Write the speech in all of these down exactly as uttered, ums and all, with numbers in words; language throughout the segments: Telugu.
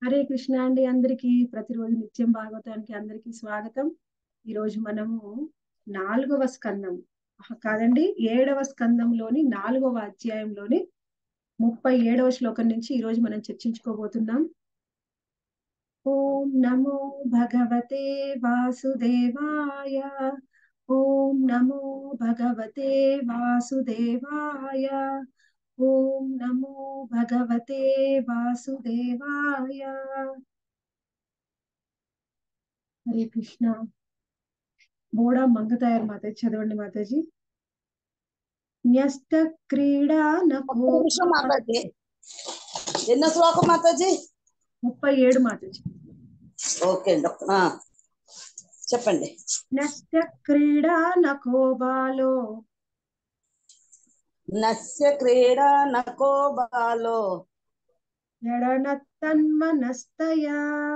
హరే కృష్ణ అండి. అందరికీ ప్రతిరోజు నిత్యం భాగవతానికి అందరికీ స్వాగతం. ఈరోజు మనము నాలుగవ స్కందం ఆహా, కాదండి ఏడవ స్కందంలోని నాలుగవ అధ్యాయంలోని ముప్పై ఏడవ శ్లోకం నుంచి ఈరోజు మనం చర్చించుకోబోతున్నాం. ఓం నమో భగవతే వాసుదేవాయ. ఓం నమో భగవతే వాసుదేవాయ. ఓం నమో భగవతే వాసుదేవాయ. హరే కృష్ణ. బోడా మంగతాయర్ మాతాజీ చదవండి మాతాజీ. న్యస్త క్రీడా ఒక్క నకో. నిమిషం మాతాజీ. ఎన్నో శ్లోకం మాతాజీ? ముప్పై ఏడు మాతాజీ. ఓకే అండి. ఆ, చెప్పండి. న్యస్త క్రీడా నకో బాలో. నస్య క్రీడా నకో బాలో జడనత్తన్మనస్తయా.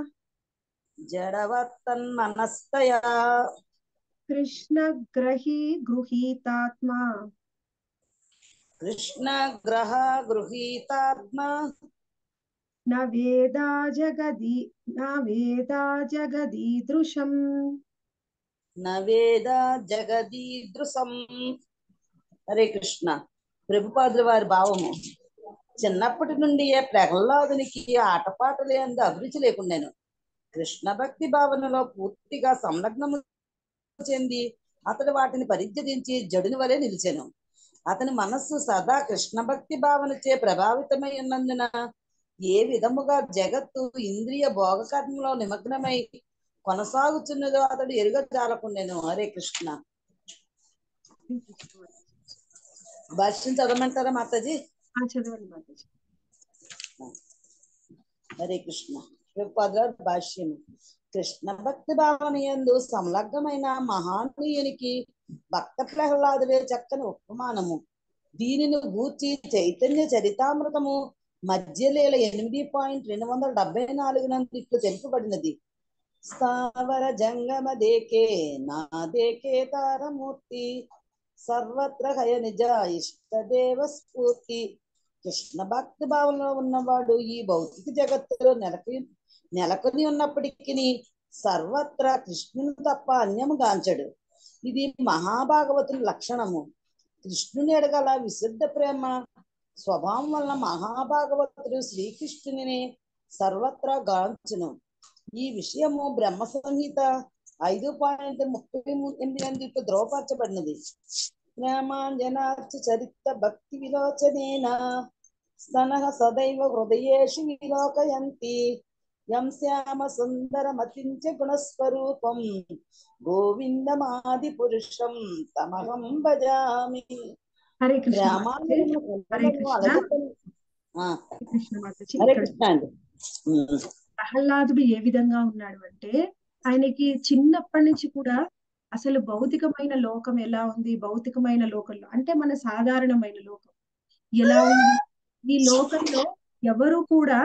జడవత్తన్మనస్తయా కృష్ణ గ్రహీ గృహీతాత్మా. కృష్ణ గ్రహ గృహీతాత్మా న వేదా జగది న వేదా జగదీదృశం. నవేద జగదీదృశం. హరే కృష్ణ. ప్రభుపాదుల వారి భావము, చిన్నప్పటి నుండి ఏ ప్రహ్లాదునికి ఆటపాటలే అందు అభిరుచి లేకుండాను కృష్ణ భక్తి భావనలో పూర్తిగా సంలగ్నము చెంది అతడు వాటిని పరిత్యజించి జడుని వలె నిలిచెను. అతని మనస్సు సదా కృష్ణ భక్తి భావనచే ప్రభావితమై ఉన్నందున ఏ విధముగా జగత్తు ఇంద్రియ భోగకర్మంలో నిమగ్నమై కొనసాగుతున్నదో అతడు ఎరుగజాలకుండెను. హరే కృష్ణ. భాష్యం చదవమంటారా మాతాజీ? ఆ చదవండి మాతాజీ. హరే కృష్ణ. ప్రభుపాదుల భాష్యము. కృష్ణ భక్తి భావన యందు సంలగ్నమైన మహానీయునికి భక్త ప్రహ్లాదులే చక్కని ఉపమానము. దీనిని గూర్చి చైతన్య చరితామృతము మధ్యలీల ఎనిమిది పాయింట్ రెండు వందల డెబ్బై నాలుగు నందు ఇట్లు తెలుపబడినది. స్థావర జంగమ దేకే నా దేకే తారమూర్తి సర్వత్ర హయ నిజ ఇష్టదేవ స్ఫూర్తి. కృష్ణ భక్తి భావంలో ఉన్నవాడు ఈ భౌతిక జగత్తులో నెలకొని నెలకొని ఉన్నప్పటికీ సర్వత్రా కృష్ణుని తప్ప అన్యము గాంచడు. ఇది మహాభాగవతుని లక్షణము. కృష్ణుని ఎడగల విశుద్ధ ప్రేమ స్వభావం వలన మహాభాగవతుడు శ్రీకృష్ణుని సర్వత్రా గాంచును. ఈ విషయము బ్రహ్మ సంహిత ఐదు పాయింట్ ముప్పై ఎనిమిది అందితో ధ్రువపరచబడినది. ప్రేమాంజనార్చ చరిత్ర భక్తి విలోచనేన స్తనః సదైవ హృదయేషు విలోకయంతి యం శ్యామ సుందరమతించ గుణస్వరూపం గోవిందమాది పురుషం తమహం భజామి. హరే కృష్ణ మాతాజీ. రామానుజము హరే కృష్ణ. అలగొట్టని ఆ, హరే కృష్ణ మాతాజీ. హరే ఇక్కడ కృష్ణ అండి. ఉమ్, ప్రహ్లాదుడు ఏ విధంగా ఉన్నాడు అంటే, ఆయనకి చిన్నప్పటి నుంచి కూడా అసలు భౌతికమైన లోకం ఎలా ఉంది, భౌతికమైన లోకంలో అంటే మన సాధారణమైన లోకం ఎలా ఉంది, ఈ లోకంలో ఎవరు కూడా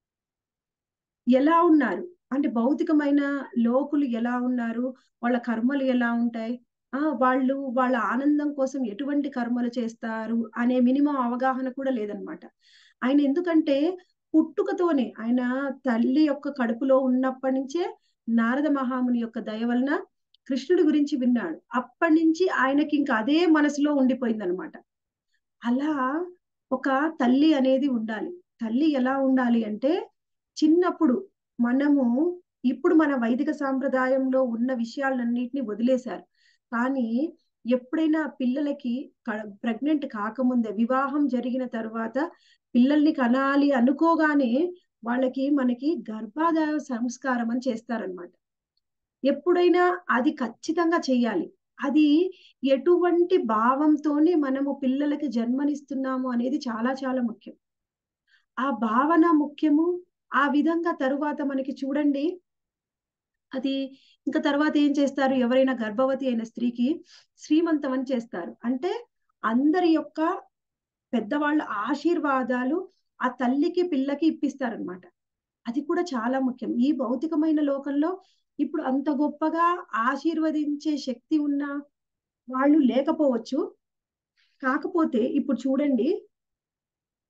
ఎలా ఉన్నారు అంటే భౌతికమైన లోకులు ఎలా ఉన్నారు, వాళ్ళ కర్మలు ఎలా ఉంటాయి, ఆ వాళ్ళు వాళ్ళ ఆనందం కోసం ఎటువంటి కర్మలు చేస్తారు అనే మినిమం అవగాహన కూడా లేదనమాట. ఆయన ఎందుకంటే పుట్టుకతోనే ఆయన తల్లి యొక్క కడుపులో ఉన్నప్పటి నుంచే నారద మహాముని యొక్క దయ వలన కృష్ణుడి గురించి విన్నాడు. అప్పటి నుంచి ఆయనకి ఇంకా అదే మనసులో ఉండిపోయిందనమాట. అలా ఒక తల్లి అనేది ఉండాలి. తల్లి ఎలా ఉండాలి అంటే, చిన్నప్పుడు మనము ఇప్పుడు మన వైదిక సాంప్రదాయంలో ఉన్న విషయాలన్నిటిని వదిలేశారు. కానీ ఎప్పుడైనా పిల్లలకి ప్రెగ్నెంట్ కాకముందే వివాహం జరిగిన తర్వాత పిల్లల్ని కనాలి అనుకోగానే వాళ్ళకి మనకి గర్భాధాన సంస్కారం అని చేస్తారనమాట. ఎప్పుడైనా అది ఖచ్చితంగా చెయ్యాలి. అది ఎటువంటి భావంతోనే మనము పిల్లలకి జన్మనిస్తున్నాము అనేది చాలా చాలా ముఖ్యం. ఆ భావన ముఖ్యము. ఆ విధంగా తరువాత మనకి చూడండి, అది ఇంకా తర్వాత ఏం చేస్తారు, ఎవరైనా గర్భవతి అయిన స్త్రీకి శ్రీమంతం అని చేస్తారు. అంటే అందరి యొక్క పెద్దవాళ్ళ ఆశీర్వాదాలు ఆ తల్లికి పిల్లకి ఇప్పిస్తారనమాట. అది కూడా చాలా ముఖ్యం. ఈ భౌతికమైన లోకంలో ఇప్పుడు అంత గొప్పగా ఆశీర్వదించే శక్తి ఉన్న వాళ్ళు లేకపోవచ్చు. కాకపోతే ఇప్పుడు చూడండి,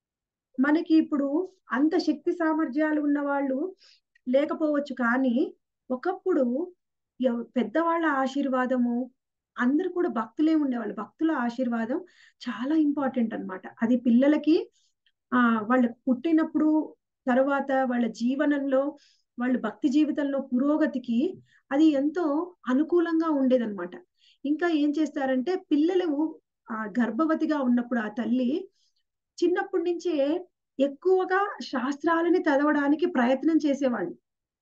మనకి ఇప్పుడు అంత శక్తి సామర్థ్యాలు ఉన్న వాళ్ళు లేకపోవచ్చు, కానీ ఒకప్పుడు ఎవ్- పెద్దవాళ్ళ ఆశీర్వాదము, అందరూ కూడా భక్తులే ఉండేవాళ్ళు. భక్తుల ఆశీర్వాదం చాలా ఇంపార్టెంట్ అన్నమాట. అది పిల్లలకి ఆ వాళ్ళకి పుట్టినప్పుడు, తర్వాత వాళ్ళ జీవనంలో, వాళ్ళ భక్తి జీవితంలో పురోగతికి అది ఎంతో అనుకూలంగా ఉండేదన్నమాట. ఇంకా ఏం చేస్తారంటే పిల్లలు ఆ గర్భవతిగా ఉన్నప్పుడు ఆ తల్లి చిన్నప్పటి నుంచే ఎక్కువగా శాస్త్రాలని చదవడానికి ప్రయత్నం చేసేవాళ్ళు.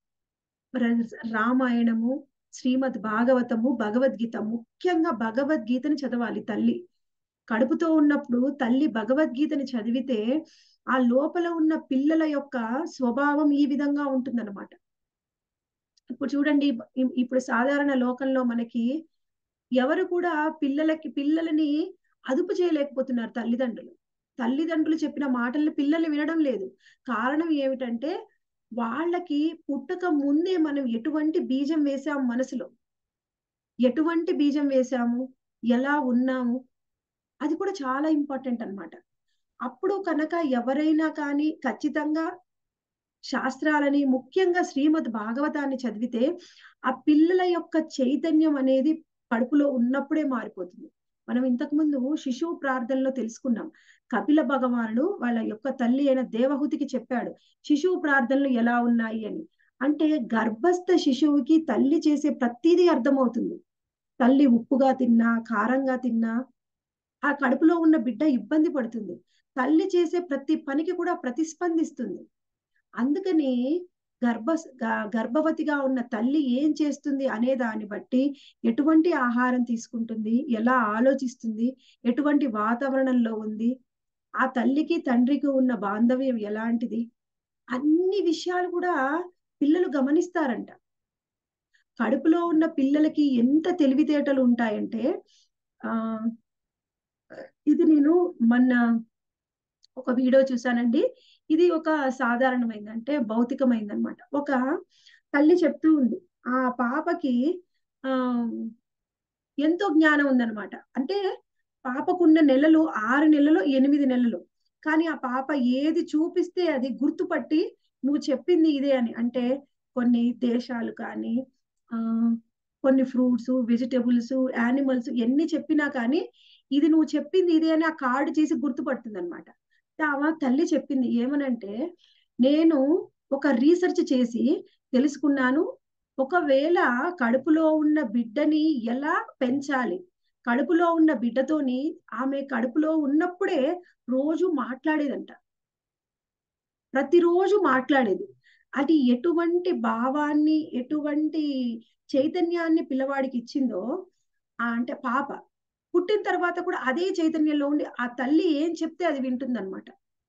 ర- రామాయణము, శ్రీమద్ భాగవతము, భగవద్గీత, ముఖ్యంగా భగవద్గీతని చదవాలి తల్లి. కడుపుతో ఉన్నప్పుడు తల్లి భగవద్గీతని చదివితే ఆ లోపల ఉన్న పిల్లల యొక్క స్వభావం ఈ విధంగా ఉంటుందన్నమాట. ఇప్పుడు చూడండి, ఇ- ఇప్పుడు సాధారణ లోకంలో మనకి ఎవరు కూడా పిల్లలకి పిల్లలని అదుపు చేయలేకపోతున్నారు తల్లిదండ్రులు. తల్లిదండ్రులు చెప్పిన మాటల్ని పిల్లలు వినడం లేదు. కారణం ఏమిటంటే వాళ్ళకి పుట్టక ముందే మనం ఎటువంటి బీజం వేసాము మనసులో, ఎటువంటి బీజం వేసాము, ఎలా ఉన్నాము, అది కూడా చాలా ఇంపార్టెంట్ అన్నమాట. అప్పుడు కనుక ఎవరైనా కానీ ఖచ్చితంగా శాస్త్రాలని, ముఖ్యంగా శ్రీమద్ భాగవతాన్ని చదివితే ఆ పిల్లల యొక్క చైతన్యం అనేది కడుపులో ఉన్నప్పుడే మారిపోతుంది. మనం ఇంతకు ముందు శిశువు ప్రార్థనలో తెలుసుకున్నాం. కపిల భగవానుడు వాళ్ళ యొక్క తల్లి అయిన దేవహూతికి చెప్పాడు శిశువు ప్రార్థనలు ఎలా ఉన్నాయి అని. అంటే గర్భస్థ శిశువుకి తల్లి చేసే ప్రతిదీ అర్థమవుతుంది. తల్లి ఉప్పుగా తిన్నా, కారంగా తిన్నా ఆ కడుపులో ఉన్న బిడ్డ ఇబ్బంది పడుతుంది. తల్లి చేసే ప్రతి పనికి కూడా ప్రతిస్పందిస్తుంది. అందుకని గర్భ గ- గర్భవతిగా ఉన్న తల్లి ఏం చేస్తుంది అనే దాన్ని బట్టి, ఎటువంటి ఆహారం తీసుకుంటుంది, ఎలా ఆలోచిస్తుంది, ఎటువంటి వాతావరణంలో ఉంది, ఆ తల్లికి తండ్రికి ఉన్న బాంధవ్యం ఎలాంటిది, అన్ని విషయాలు కూడా పిల్లలు గమనిస్తారంట. కడుపులో ఉన్న పిల్లలకి ఎంత తెలివితేటలు ఉంటాయంటే ఆ ఇది నేను మొన్న ఒక వీడియో చూసానండి. ఇది ఒక సాధారణమైంది, అంటే భౌతికమైంది అనమాట. ఒక తల్లి చెప్తూ ఉంది ఆ పాపకి ఆ ఎంతో జ్ఞానం ఉందన్నమాట. అంటే పాపకున్న నెలలు ఆరు నెలలు, ఎనిమిది నెలలు. కానీ ఆ పాప ఏది చూపిస్తే అది గుర్తుపట్టి నువ్వు చెప్పింది ఇదే అని, అంటే కొన్ని దేశాలు కానీ ఆ కొన్ని ఫ్రూట్స్, వెజిటబుల్స్, యానిమల్స్ ఎన్ని చెప్పినా కానీ ఇది నువ్వు చెప్పింది ఇదే అని ఆ కార్డు చేసి గుర్తుపడుతుంది అనమాట. ఆమె తల్లి చెప్పింది ఏమనంటే, నేను ఒక రీసెర్చ్ చేసి తెలుసుకున్నాను, ఒకవేళ కడుపులో ఉన్న బిడ్డని ఎలా పెంచాలి, కడుపులో ఉన్న బిడ్డతోని ఆమె కడుపులో ఉన్నప్పుడే రోజు మాట్లాడేదంట. ప్రతిరోజు మాట్లాడేది. అది ఎటువంటి భావాన్ని, ఎటువంటి చైతన్యాన్ని పిల్లవాడికి ఇచ్చిందో, ఆ అంటే పాప పుట్టిన తర్వాత కూడా అదే చైతన్యంలో ఉండి ఆ తల్లి ఏం చెప్తే అది వింటుందన్నమాట.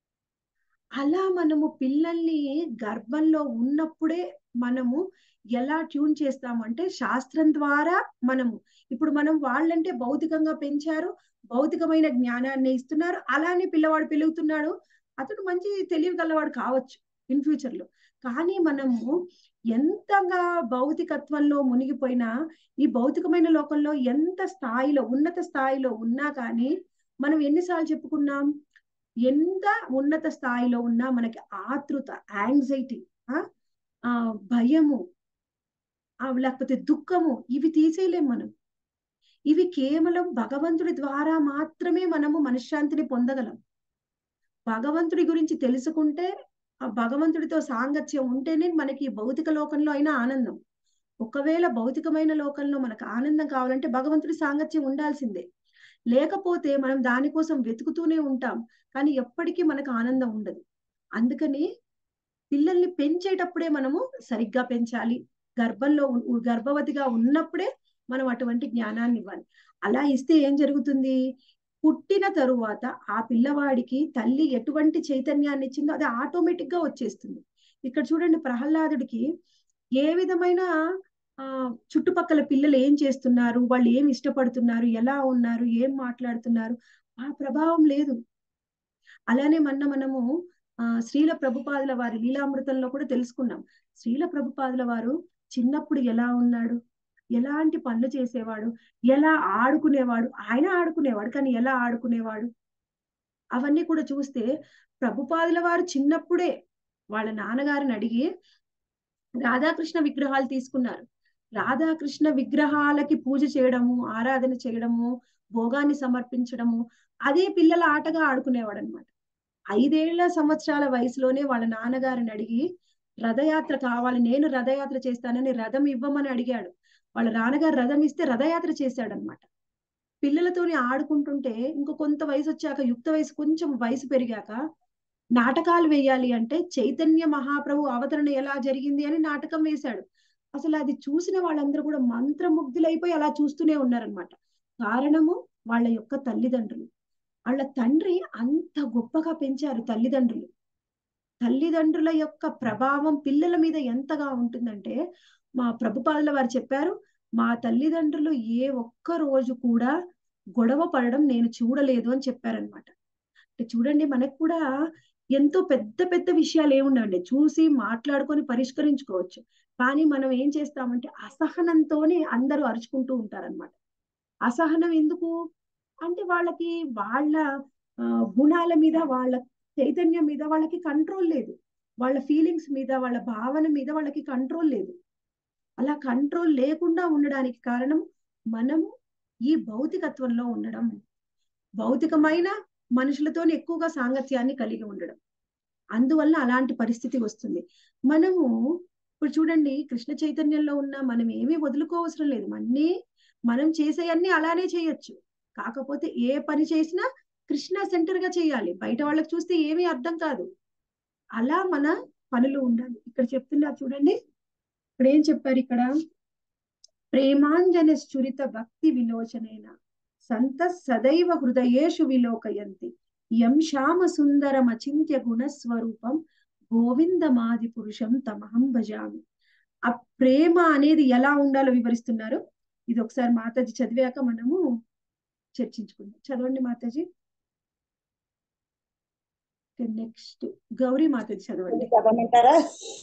అలా మనము పిల్లల్ని గర్భంలో ఉన్నప్పుడే మనము ఎలా ట్యూన్ చేస్తాము అంటే శాస్త్రం ద్వారా మనము, ఇప్పుడు మనం వాళ్ళంటే భౌతికంగా పెంచారు, భౌతికమైన జ్ఞానాన్ని ఇస్తున్నారు, అలానే పిల్లవాడు పెరుగుతున్నాడు, అతడు మంచి తెలివి గలవాడు కావచ్చు ఇన్ ఫ్యూచర్ లో. కానీ మనము ఎంతగా భౌతికత్వంలో మునిగిపోయినా, ఈ భౌతికమైన లోకంలో ఎంత స్థాయిలో, ఉన్నత స్థాయిలో ఉన్నా కానీ మనం ఎన్నిసార్లు చెప్పుకున్నాం, ఎంత ఉన్నత స్థాయిలో ఉన్నా మనకి ఆతృత, యాంగ్జైటీ, ఆ ఆ భయము, ఆ లేకపోతే దుఃఖము, ఇవి తీసేయలేం మనం. ఇవి కేవలం భగవంతుడి ద్వారా మాత్రమే మనము మనశ్శాంతిని పొందగలం. భగవంతుడి గురించి తెలుసుకుంటే, ఆ భగవంతుడితో సాంగత్యం ఉంటేనే మనకి ఈ భౌతిక లోకంలో అయినా ఆనందం. ఒకవేళ భౌతికమైన లోకంలో మనకు ఆనందం కావాలంటే భగవంతుడి సాంగత్యం ఉండాల్సిందే. లేకపోతే మనం దానికోసం వెతుకుతూనే ఉంటాం, కానీ ఎప్పటికీ మనకు ఆనందం ఉండదు. అందుకని పిల్లల్ని పెంచేటప్పుడే మనము సరిగ్గా పెంచాలి. గర్భంలో ఉ- గర్భవతిగా ఉన్నప్పుడే మనం అటువంటి జ్ఞానాన్ని ఇవ్వాలి. అలా ఇస్తే ఏం జరుగుతుంది, పుట్టిన తరువాత ఆ పిల్లవాడికి తల్లి ఎటువంటి చైతన్యాన్ని ఇచ్చిందో అది ఆటోమేటిక్ గా వచ్చేస్తుంది. ఇక్కడ చూడండి, ప్రహ్లాదుడికి ఏ విధమైన ఆ చుట్టుపక్కల పిల్లలు ఏం చేస్తున్నారు, వాళ్ళు ఏం ఇష్టపడుతున్నారు, ఎలా ఉన్నారు, ఏం మాట్లాడుతున్నారు, ఆ ప్రభావం లేదు. అలానే మొన్న మనము ఆ శ్రీల ప్రభుపాదుల వారి లీలామృతంలో కూడా తెలుసుకున్నాం. శ్రీల ప్రభుపాదుల వారు చిన్నప్పుడు ఎలా ఉన్నాడు, ఎలాంటి పనులు చేసేవాడు, ఎలా ఆడుకునేవాడు, ఆయన ఆడుకునేవాడు కానీ ఎలా ఆడుకునేవాడు, అవన్నీ కూడా చూస్తే ప్రభుపాదుల వారు చిన్నప్పుడే వాళ్ళ నాన్నగారిని అడిగి రాధాకృష్ణ విగ్రహాలు తీసుకున్నారు. రాధాకృష్ణ విగ్రహాలకి పూజ చేయడము, ఆరాధన చేయడము, భోగాన్ని సమర్పించడము, అదే పిల్లల ఆటగా ఆడుకునేవాడు అనమాట. ఐదేళ్ల సంవత్సరాల వయసులోనే వాళ్ళ నాన్నగారిని అడిగి రథయాత్ర కావాలి, నేను రథయాత్ర చేస్తానని రథం ఇవ్వమని అడిగాడు. వాళ్ళ నాన్నగారు రథం ఇస్తే రథయాత్ర చేశాడనమాట. పిల్లలతోని ఆడుకుంటుంటే ఇంకో కొంత వయసు వచ్చాక, యుక్త వయసు కొంచెం వయసు పెరిగాక నాటకాలు వేయాలి అంటే చైతన్య మహాప్రభు అవతరణ ఎలా జరిగింది అని నాటకం వేశాడు. అసలు అది చూసిన వాళ్ళందరూ కూడా మంత్రముగ్ధులైపోయి అలా చూస్తూనే ఉన్నారనమాట. కారణము వాళ్ళ యొక్క తల్లిదండ్రులు. వాళ్ళ తండ్రి అంత గొప్పగా పెంచారు తల్లిదండ్రులు. తల్లిదండ్రుల యొక్క ప్రభావం పిల్లల మీద ఎంతగా ఉంటుందంటే, మా ప్రభుపాదుల వారు చెప్పారు, మా తల్లిదండ్రులు ఏ ఒక్క రోజు కూడా గొడవ పడడం నేను చూడలేదు అని చెప్పారనమాట. అంటే చూడండి, మనకు కూడా ఎంతో పెద్ద పెద్ద విషయాలు ఏముండవండి, చూసి మాట్లాడుకొని పరిష్కరించుకోవచ్చు. కానీ మనం ఏం చేస్తామంటే అసహనంతోనే అందరూ అరుచుకుంటూ ఉంటారనమాట. అసహనం ఎందుకు అంటే వాళ్ళకి వాళ్ళ ఆ, గుణాల మీద, వాళ్ళ చైతన్యం మీద వాళ్ళకి కంట్రోల్ లేదు. వాళ్ళ ఫీలింగ్స్ మీద, వాళ్ళ భావన మీద వాళ్ళకి కంట్రోల్ లేదు. అలా కంట్రోల్ లేకుండా ఉండడానికి కారణం మనము ఈ భౌతికత్వంలో ఉండడం, భౌతికమైన మనుషులతో ఎక్కువగా సాంగత్యాన్ని కలిగి ఉండడం. అందువల్ల అలాంటి పరిస్థితి వస్తుంది. మనము ఇప్పుడు చూడండి, కృష్ణ చైతన్యంలో ఉన్న మనం ఏమీ వదులుకోవసరం లేదు. అన్నీ మనం చేసేయన్నీ అలానే చేయొచ్చు. కాకపోతే ఏ పని చేసినా కృష్ణ సెంటర్ గా చేయాలి. బయట వాళ్ళకి చూస్తే ఏమీ అర్థం కాదు. అలా మన పనులు ఉండాలి. ఇక్కడ చెప్తున్నారు చూడండి, ఇక్కడ ఏం చెప్పారు, ఇక్కడ ప్రేమాంజన చురిత భక్తి విలోచనైన సంత సదైవ హృదయేషు విలోకయంతి యం శ్యామ సుందరం అచింత్య గుణస్వరూపం గోవిందమాది పురుషం తమహం భజామి. ఆ ప్రేమ అనేది ఎలా ఉండాలో వివరిస్తున్నారు. ఇది ఒకసారి మాతాజీ చదివాక మనము చర్చించుకుందాం. చదవండి మాతాజీ. నెక్స్ట్ గౌరీ మాతాజీ చదవండి. చదవమంటారా?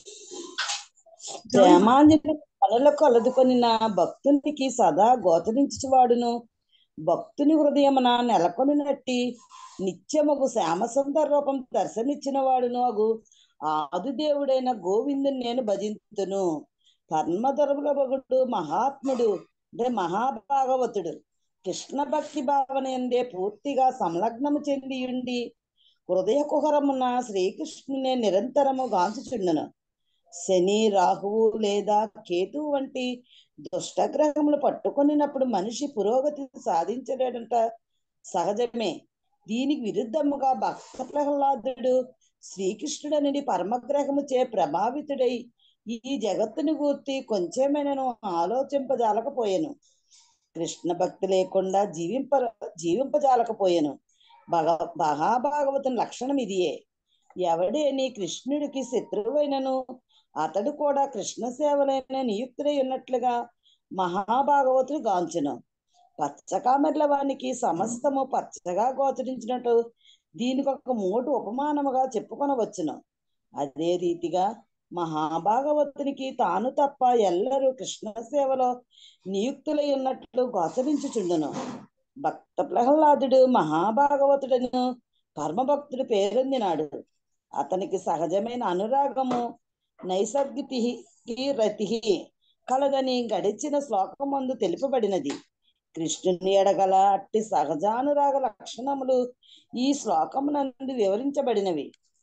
ప్రేమాంజన పనులకు అలదుకొని నా భక్తునికి సదా గోచరించువాడును, భక్తుని హృదయమున నెలకొనినట్టి నిత్యముగు శ్యామసుందర రూపం దర్శనిచ్చిన వాడును అగు ఆదిదేవుడైన గోవిందుని నేను భజింతును. పరమధర్ముల భగుడు మహాత్ముడు అంటే మహాభాగవతుడు కృష్ణ భక్తి భావన ఎందే పూర్తిగా సంలగ్నము చెంది ఉండి హృదయ కుహరమున శ్రీకృష్ణునే నిరంతరము గాంచుచుండును. శని, రాహువు లేదా కేతువు వంటి దుష్టగ్రహములు పట్టుకొనినప్పుడు మనిషి పురోగతి సాధించలేడంట సహజమే. దీనికి విరుద్ధముగా భక్త ప్రహ్లాదుడు శ్రీకృష్ణుడని పరమగ్రహము చే ప్రభావితుడై ఈ జగత్తుని గూర్తి కొంచెమైనను ఆలోచింపజాలకపోయాను. కృష్ణ భక్తి లేకుండా జీవింప జీవింపజాలకపోయాను. భగ మహాభాగవతుని లక్షణం ఇదియే. ఎవడేని కృష్ణుడికి శత్రువైనను అతడు కూడా కృష్ణ సేవలైన నియుక్తుడై ఉన్నట్లుగా మహాభాగవతుడు గాంచును. పచ్చకామెర్ల వానికి సమస్తము పచ్చగా గోచరించినట్టు దీనికి ఒక మోటు ఉపమానముగా చెప్పుకొనవచ్చును. అదే రీతిగా మహాభాగవతునికి తాను తప్ప ఎల్లరూ కృష్ణ సేవలో నియుక్తులై ఉన్నట్లు గోచరించుచుండును. భక్త ప్రహ్లాదుడు మహాభాగవతుడను పరమభక్తుడు పేరొందినాడు. అతనికి సహజమైన అనురాగము నైసర్గితి రతి కలదని గడిచిన శ్లోకమందు తెలుపబడినది. కృష్ణుని ఎడగల అట్టి సహజానురాగ లక్షణములు ఈ శ్లోకమునందు వివరించబడినవి.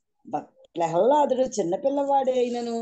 ప్రహ్లాదుడు చిన్నపిల్లవాడే అయినను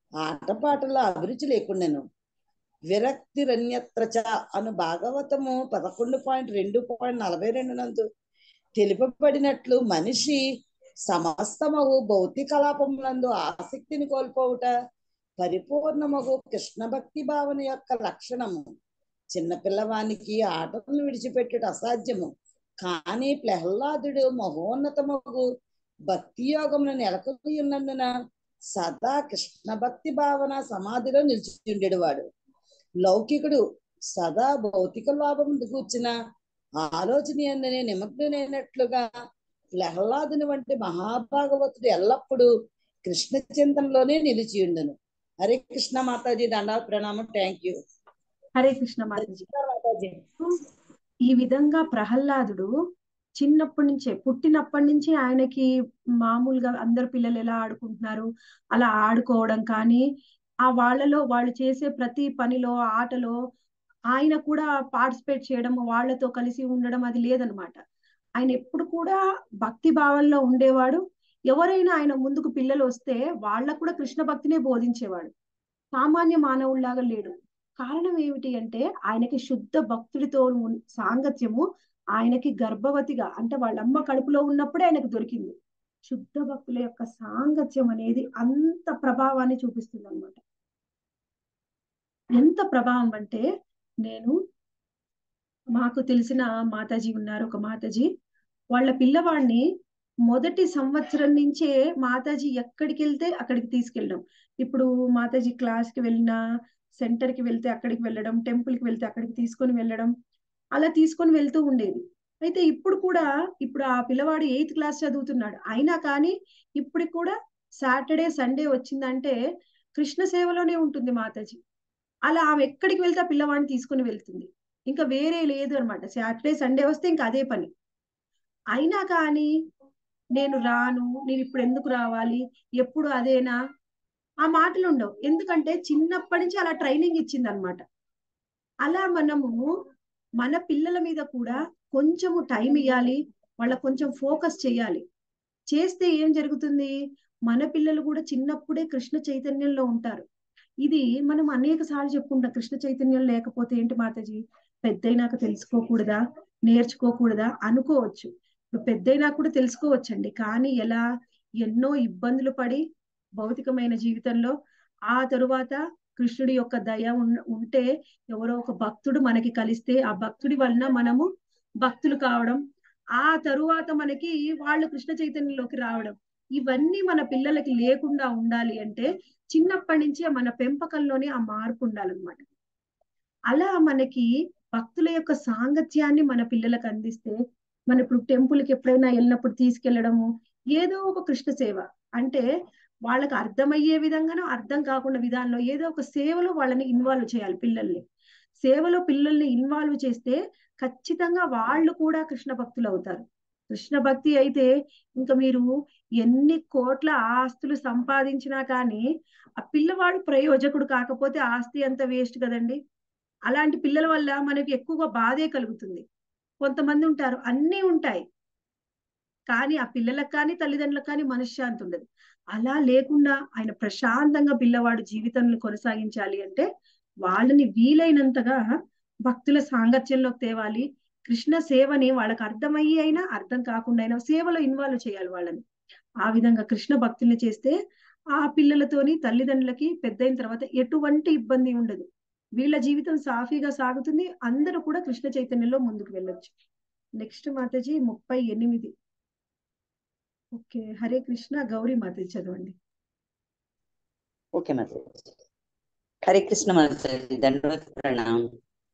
ఆటపాటల అభిరుచి లేకుండాను. విరక్తి రన్యత్రచ అను భాగవతము పదకొండు పాయింట్ రెండు పాయింట్ నలభై రెండు నందు తెలుపబడినట్లు మనిషి సమస్తమగు భౌతిక కలాపములందు ఆసక్తిని కోల్పోవుట పరిపూర్ణమగు కృష్ణ భక్తి భావన యొక్క లక్షణము. చిన్నపిల్లవానికి ఆటలను విడిచిపెట్టుట అసాధ్యము. కానీ ప్రహ్లాదుడు మహోన్నతమగు భక్తి యోగమును నెలకొని ఉన్నందున సదా కృష్ణ భక్తి భావన సమాధిలో నిలిచి ఉండేవాడు. లౌకికుడు సదా భౌతిక లాభం కూర్చిన ఆలోచన ఎందనే నిమగ్నైనట్లుగా ప్రహ్లాదుని వంటి మహాభాగవతుడు ఎల్లప్పుడూ కృష్ణ చింతనలోనే నిలిచి ఉండును. హరే కృష్ణ మాతాజీ. దండా ప్రణామం. Thank you. హరే కృష్ణ మాతాజీ. మాతాజీ ఈ విధంగా ప్రహ్లాదుడు చిన్నప్పటి నుంచే, పుట్టినప్పటి నుంచి ఆయనకి మామూలుగా అందరు పిల్లలు ఎలా ఆడుకుంటున్నారు అలా ఆడుకోవడం కానీ, ఆ వాళ్ళలో వాళ్ళు చేసే ప్రతి పనిలో, ఆటలో ఆయన కూడా పార్టిసిపేట్ చేయడం, వాళ్ళతో కలిసి ఉండడం అది లేదనమాట. ఆయన ఎప్పుడు కూడా భక్తి భావంలో ఉండేవాడు. ఎవరైనా ఆయన ముందుకు పిల్లలు వస్తే వాళ్ళకు కూడా కృష్ణ భక్తినే బోధించేవాడు. సామాన్య మానవుల్లాగా లేడు. కారణం ఏమిటి అంటే ఆయనకి శుద్ధ భక్తుడితో ఉన్- సాంగత్యము ఆయనకి గర్భవతిగా అంటే వాళ్ళ అమ్మ కడుపులో ఉన్నప్పుడే ఆయనకు దొరికింది. శుద్ధ భక్తుల యొక్క సాంగత్యం అనేది అంత ప్రభావాన్ని చూపిస్తుంది అనమాట. ఎంత ప్రభావం అంటే, నేను మాకు తెలిసిన మాతాజీ ఉన్నారు, ఒక మాతాజీ. వాళ్ళ పిల్లవాడిని మొదటి సంవత్సరం నుంచే మాతాజీ ఎక్కడికి వెళ్తే అక్కడికి తీసుకెళ్ళడం. ఇప్పుడు మాతాజీ క్లాస్ కి వెళ్ళినా, సెంటర్ కి వెళ్తే అక్కడికి వెళ్ళడం, టెంపుల్ కి వెళ్తే అక్కడికి తీసుకొని వెళ్ళడం, అలా తీసుకొని వెళ్తూ ఉండేది. అయితే ఇప్పుడు కూడా, ఇప్పుడు ఆ పిల్లవాడు ఎయిత్ క్లాస్ చదువుతున్నాడు అయినా కానీ ఇప్పటికి కూడా సాటర్డే సండే వచ్చిందంటే కృష్ణ సేవలోనే ఉంటుంది మాతాజీ. అలా ఆమె ఎక్కడికి వెళ్తే ఆ పిల్లవాడిని తీసుకుని వెళ్తుంది. ఇంకా వేరే లేదు అనమాట. సాటర్డే సండే వస్తే ఇంకా అదే పని. అయినా కానీ నేను రాను, నేను ఇప్పుడు ఎందుకు రావాలి, ఎప్పుడు అదేనా, ఆ మాటలు ఉండవు. ఎందుకంటే చిన్నప్పటి నుంచి అలా ట్రైనింగ్ ఇచ్చింది అనమాట. అలా మనము మన పిల్లల మీద కూడా కొంచెము టైం ఇవ్వాలి, వాళ్ళకు కొంచెం ఫోకస్ చేయాలి. చేస్తే ఏం జరుగుతుంది, మన పిల్లలు కూడా చిన్నప్పుడే కృష్ణ చైతన్యంలో ఉంటారు. ఇది మనం అనేక సార్లు చెప్పుకుంటాం, కృష్ణ చైతన్యం లేకపోతే ఏంటి మాతాజీ, పెద్దయినాక తెలుసుకోకూడదా, నేర్చుకోకూడదా అనుకోవచ్చు. ఇప్పుడు పెద్దయినాక కూడా తెలుసుకోవచ్చండి, కానీ ఎలా, ఎన్నో ఇబ్బందులు పడి భౌతికమైన జీవితంలో, ఆ తరువాత కృష్ణుడి యొక్క దయ ఉన్- ఉంటే ఎవరో ఒక భక్తుడు మనకి కలిస్తే ఆ భక్తుడి వలన మనము భక్తులు కావడం, ఆ తరువాత మనకి వాళ్ళు కృష్ణ చైతన్యంలోకి రావడం, ఇవన్నీ మన పిల్లలకి లేకుండా ఉండాలి అంటే చిన్నప్పటి నుంచే మన పెంపకంలోనే ఆ మార్పు ఉండాలన్నమాట. అలా మనకి భక్తుల యొక్క సాంగత్యాన్ని మన పిల్లలకు అందిస్తే, మన ఇప్పుడు టెంపుల్ కి ఎప్పుడైనా వెళ్ళినప్పుడు తీసుకెళ్లడము, ఏదో ఒక కృష్ణ సేవ అంటే వాళ్ళకి అర్థమయ్యే విధంగానో అర్థం కాకుండా విధానంలో ఏదో ఒక సేవలో వాళ్ళని ఇన్వాల్వ్ చేయాలి పిల్లల్ని. సేవలో పిల్లల్ని ఇన్వాల్వ్ చేస్తే ఖచ్చితంగా వాళ్ళు కూడా కృష్ణ భక్తులు అవుతారు. కృష్ణ భక్తి అయితే ఇంకా మీరు ఎన్ని కోట్ల ఆస్తులు సంపాదించినా కానీ ఆ పిల్లవాడు ప్రయోజకుడు కాకపోతే ఆస్తి అంత వేస్ట్ కదండి. అలాంటి పిల్లల వల్ల మనకి ఎక్కువగా బాధే కలుగుతుంది. కొంతమంది ఉంటారు అన్నీ ఉంటాయి, కానీ ఆ పిల్లలకు కానీ తల్లిదండ్రులకు కానీ మనశ్శాంతి ఉండదు. అలా లేకుండా ఆయన ప్రశాంతంగా పిల్లవాడు జీవితంలో కొనసాగించాలి అంటే వాళ్ళని వీలైనంతగా భక్తుల సాంగత్యంలోకి తేవాలి. కృష్ణ సేవని వాళ్ళకి అర్థమయ్యి అయినా అర్థం కాకుండా అయినా సేవలో ఇన్వాల్వ్ చేయాలి వాళ్ళని. ఆ విధంగా కృష్ణ భక్తుల్ని చేస్తే ఆ పిల్లలతోని తల్లిదండ్రులకి పెద్దయిన తర్వాత ఎటువంటి ఇబ్బంది ఉండదు. వీళ్ళ జీవితం సాఫీగా సాగుతుంది. అందరూ కూడా కృష్ణ చైతన్యంలో ముందుకు వెళ్ళొచ్చు. నెక్స్ట్ మాతాజీ ముప్పై ఎనిమిది. ఓకే, హరే కృష్ణ. గౌరీ మాతాజీ చదవండి. ఓకే మాతాజీ. హరే కృష్ణ మాతాజీ, దండవత్ ప్రణామ్.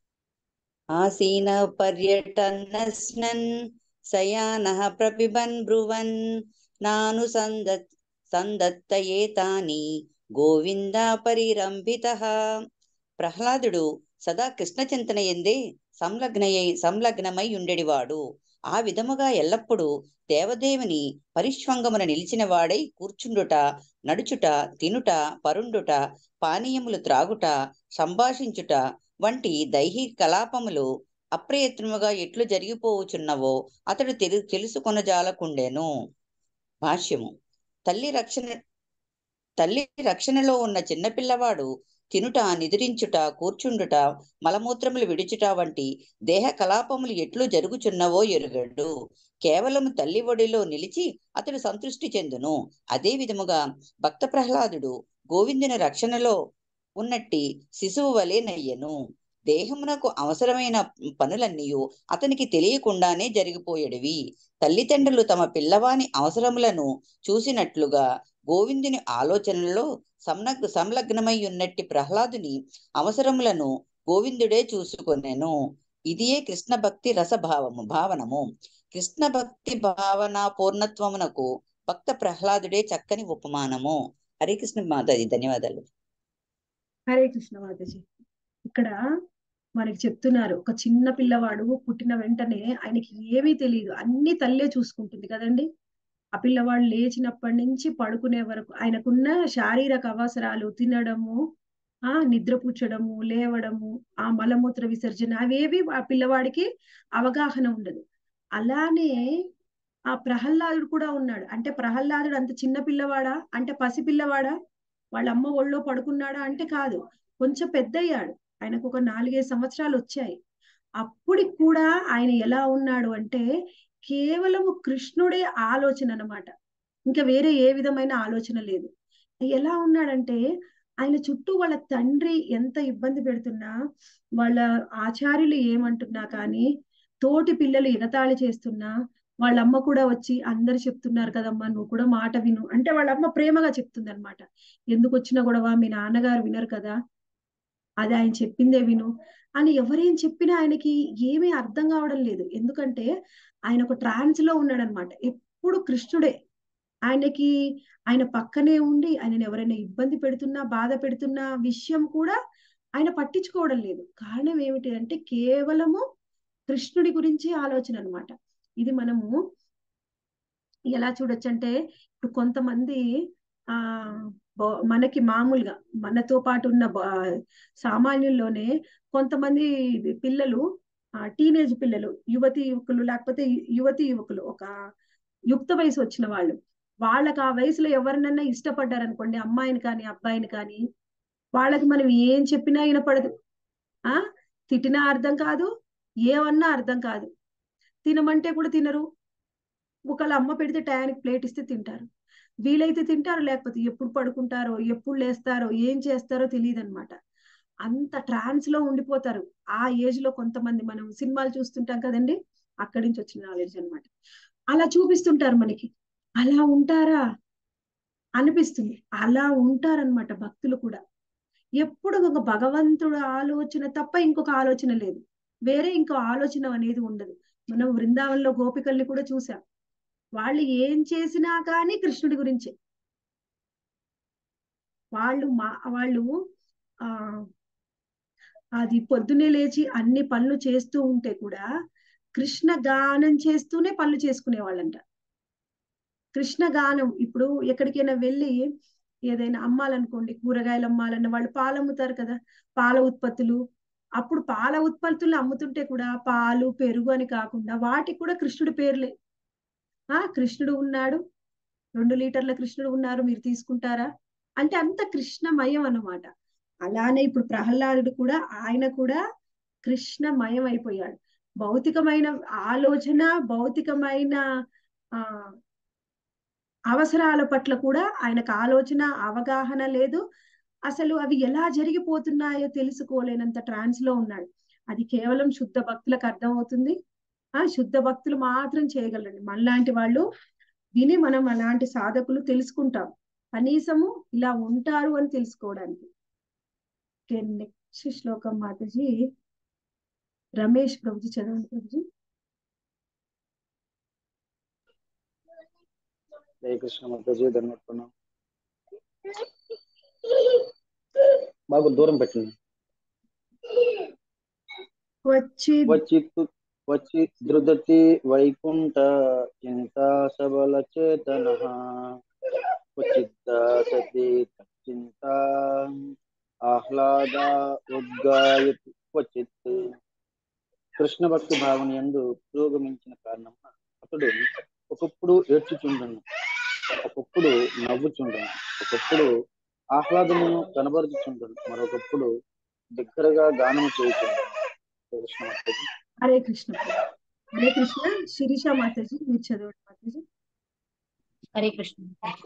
ఆసీన పర్యటనస్నన్ శయానః ప్రపిబన్ బ్రువన్ నాను సందత్ సందత్తయేతాని గోవింద పరిరంభితః. ప్రహ్లాదుడు సదా కృష్ణ చింతన ఎందే సంలగ్నయై సంలగ్నమై ఉండెడివాడు. ఆ విధముగా ఎల్లప్పుడూ దేవదేవుని పరిష్వంగమున నిలిచిన వాడై కూర్చుండుట, నడుచుట, తినుట, పరుండుట, పానీయములు త్రాగుట, సంభాషించుట వంటి దైహిక కలాపములు అప్రయత్నముగా ఎట్లు జరిగిపోవచున్నవో అతడు తెలు తెలుసుకొనజాలకుండెను. భాష్యము. తల్లి రక్షణ తల్లి రక్షణలో ఉన్న చిన్నపిల్లవాడు తినుట, నిద్రించుట, కూర్చుండుట, మలమూత్రములు విడుచుట వంటి దేహ కలాపములు ఎట్లు జరుగుచున్నవో ఎరుగడు. కేవలము తల్లి ఒడిలో నిలిచి అతడు సంతృష్టి చెందును. అదే విధముగా భక్త ప్రహ్లాదుడు గోవిందుని రక్షణలో ఉన్నట్టి శిశువు వలె నయ్యను. దేహమునకు అవసరమైన పనులన్నీ అతనికి తెలియకుండానే జరిగిపోయేడివి. తల్లిదండ్రులు తమ పిల్లవాని అవసరములను చూసినట్లుగా గోవిందుని ఆలోచనలో సంలగ్ సంలగ్నమై ఉన్నట్టి ప్రహ్లాదుని అవసరములను గోవిందుడే చూసుకొనెను. ఇదియే కృష్ణ భక్తి రసభావము భావనము. కృష్ణ భక్తి భావన పూర్ణత్వమునకు భక్త ప్రహ్లాదుడే చక్కని ఉపమానము. హరే కృష్ణ మాతాజీ, ధన్యవాదాలు. హరే కృష్ణ మాతాజీ. ఇక్కడ మనకి చెప్తున్నారు. ఒక చిన్న పిల్లవాడు పుట్టిన వెంటనే ఆయనకి ఏమీ తెలీదు. అన్ని తల్లే చూసుకుంటుంది కదండీ! ఆ పిల్లవాడు లేచినప్పటి నుంచి పడుకునే వరకు ఆయనకున్న శారీరక అవసరాలు తినడము, ఆ! నిద్రపుచ్చడము, లేవడము, ఆ మలమూత్ర విసర్జన అవేవి ఆ పిల్లవాడికి అవగాహన ఉండదు. అలానే ఆ ప్రహ్లాదుడు కూడా ఉన్నాడు. అంటే ప్రహ్లాదుడు అంత చిన్న పిల్లవాడా? అంటే పసి పిల్లవాడా? వాళ్ళ అమ్మ ఒళ్ళో పడుకున్నాడా? అంటే కాదు. కొంచెం పెద్దయ్యాడు. ఆయనకొక నాలుగు, ఐదు సంవత్సరాలొచ్చాయి. అప్పుడికి కూడా ఆయన ఎలా ఉన్నాడు అంటే, కేవలము కృష్ణుడే ఆలోచన అన్నమాట. ఇంకా వేరే ఏ విధమైన ఆలోచన లేదు. ఎలా ఉన్నాడంటే, ఆయన చుట్టూ వాళ్ళ తండ్రి ఎంత ఇబ్బంది పెడుతున్నా, వాళ్ళ ఆచార్యులు ఏమంటున్నా కానీ, తోటి పిల్లలు ఎగతాళి చేస్తున్నా, వాళ్ళమ్మ కూడా వచ్చి అందరూ చెప్తున్నారు కదమ్మా! నువ్వు కూడా మాట విను. అంటే వాళ్ళమ్మ ప్రేమగా చెప్తుందన్నమాట. ఎందుకొచ్చిన గొడవ మీ నాన్నగారు వినరు కదా! అది ఆయన చెప్పిందే విను అని ఎవరేం చెప్పినా ఆయనకి ఏమీ అర్థం కావడం లేదు. ఎందుకంటే ఆయన ఒక ట్రాన్స్‌లో ఉన్నాడన్నమాట. ఎప్పుడు కృష్ణుడే. ఆయనకి ఆయన పక్కనే ఉండి ఆయనని ఎవరైనా ఇబ్బంది పెడుతున్నా, బాధ పెడుతున్న విషయం కూడా ఆయన పట్టించుకోవడం లేదు. కారణం ఏమిటి అంటే కేవలము కృష్ణుడి గురించి ఆలోచన అన్నమాట. ఇది మనము ఎలా చూడొచ్చంటే, ఇప్పుడు కొంతమంది ఆహ్, బ మనకి మామూలుగా మనతో పాటు ఉన్న బ సామాన్యుల్లోనే కొంతమంది పిల్లలు ఆహ్, టీనేజ్ పిల్లలు, యువతీ యువకులు లేకపోతే యువతీ యువకులు ఒక యుక్త వయసు వచ్చిన వాళ్ళు. వాళ్ళకి ఆ వయసులో ఎవరినన్నా ఇష్టపడ్డారనుకోండి, అమ్మాయిని కానీ, అబ్బాయిని కానీ, వాళ్ళకి మనం ఏం చెప్పినా ఇనపడదు. ఆ! తిట్టినా అర్థం కాదు, ఏమన్నా అర్థం కాదు. తినమంటే కూడా తినరు. ఒకళ్ళ అమ్మ పెడితే టయానికి ప్లేట్ ఇస్తే తింటారు. వీలైతే తింటారు, లేకపోతే ఎప్పుడు పడుకుంటారో, ఎప్పుడు లేస్తారో, ఏం చేస్తారో తెలీదనమాట. అంత ట్రాన్స్‌లో ఉండిపోతారు. ఆ ఏజ్‌లో కొంతమంది మనం సినిమాలు చూస్తుంటాం కదండీ! అక్కడి నుంచి వచ్చిన నాలెడ్జ్ అనమాట. అలా చూపిస్తుంటారు మనకి. అలా ఉంటారా? అనిపిస్తుంది. అలా ఉంటారనమాట భక్తులు కూడా. ఎప్పుడు ఒక భగవంతుడు ఆలోచన తప్ప ఇంకొక ఆలోచన లేదు. వేరే ఇంకో ఆలోచన అనేది ఉండదు. మనం వృందావనంలో గోపికల్ని కూడా చూసాం. వాళ్ళు ఏం చేసినా కానీ కృష్ణుడి గురించే. వాళ్ళు మా వాళ్ళు ఆహ్, అది పొద్దున్నే లేచి అన్ని పనులు చేస్తూ ఉంటే కూడా, కృష్ణ గానం చేస్తూనే పనులు చేసుకునేవాళ్ళంట. కృష్ణ గానం ఇప్పుడు ఎక్కడికైనా వెళ్ళి ఏదైనా అమ్మాలనుకోండి, కూరగాయలు అమ్మాలన్న వాళ్ళు పాలమ్ముతారు కదా! పాల ఉత్పత్తులు. అప్పుడు పాల ఉత్పత్తులు అమ్ముతుంటే కూడా పాలు, పెరుగు అని కాకుండా వాటికి కూడా కృష్ణుడి పేర్లే. ఆ! కృష్ణుడు ఉన్నాడు. రెండు లీటర్ల కృష్ణుడు ఉన్నారు. మీరు తీసుకుంటారా? అంటే అంత కృష్ణమయం అన్నమాట. అలానే ఇప్పుడు ప్రహ్లాదుడు కూడా ఆయన కూడా కృష్ణమయం అయిపోయాడు. భౌతికమైన ఆలోచన, భౌతికమైన ఆహ్, అవసరాల పట్ల కూడా ఆయనకు ఆలోచన, అవగాహన లేదు. అసలు అవి ఎలా జరిగిపోతున్నాయో తెలుసుకోలేనంత ట్రాన్స్‌లో ఉన్నాడు. అది కేవలం శుద్ధ భక్తులకు అర్థమవుతుంది. ఆ! శుద్ధ భక్తులు మాత్రం చేయగలరండి. మనలాంటి వాళ్ళు విని మనం అలాంటి సాధకులు తెలుసుకుంటాం. కనీసము ఇలా ఉంటారు అని తెలుసుకోవడానికి. ఓకే. నెక్స్ట్ శ్లోకం మాతాజీ రమేష్ ప్రభుజీ చదవండి ప్రభుజీ. జయ కృష్ణ మాతాజీ ధన్యవాదాలు. బాగా దూరం పెట్టండి. వచ్చి వచ్చిత్ వచ్చి దృదతి వైకుంఠ చింతా సబల చేతన క్వచిత్ సతి చింతా ఆహ్లాద ఉద్గాయతి క్వచిత్. కృష్ణ భక్తి భావన యందు పురోగమించిన కారణం అతడు ఒకప్పుడు ఏడ్చుచుండను, ఒకప్పుడు నవ్వుచుండను, ఒకప్పుడు ఆహ్లాదమును కనబరుచుచుండను, మరొకప్పుడు దగ్గరగా గానము చేయుచుండను. కృష్ణ మాతాజీ. హరే కృష్ణ ప్రభు. హరే కృష్ణ. శిరీష మాతాజీ మీరు చదవండి మాతాజీ. హరే కృష్ణ.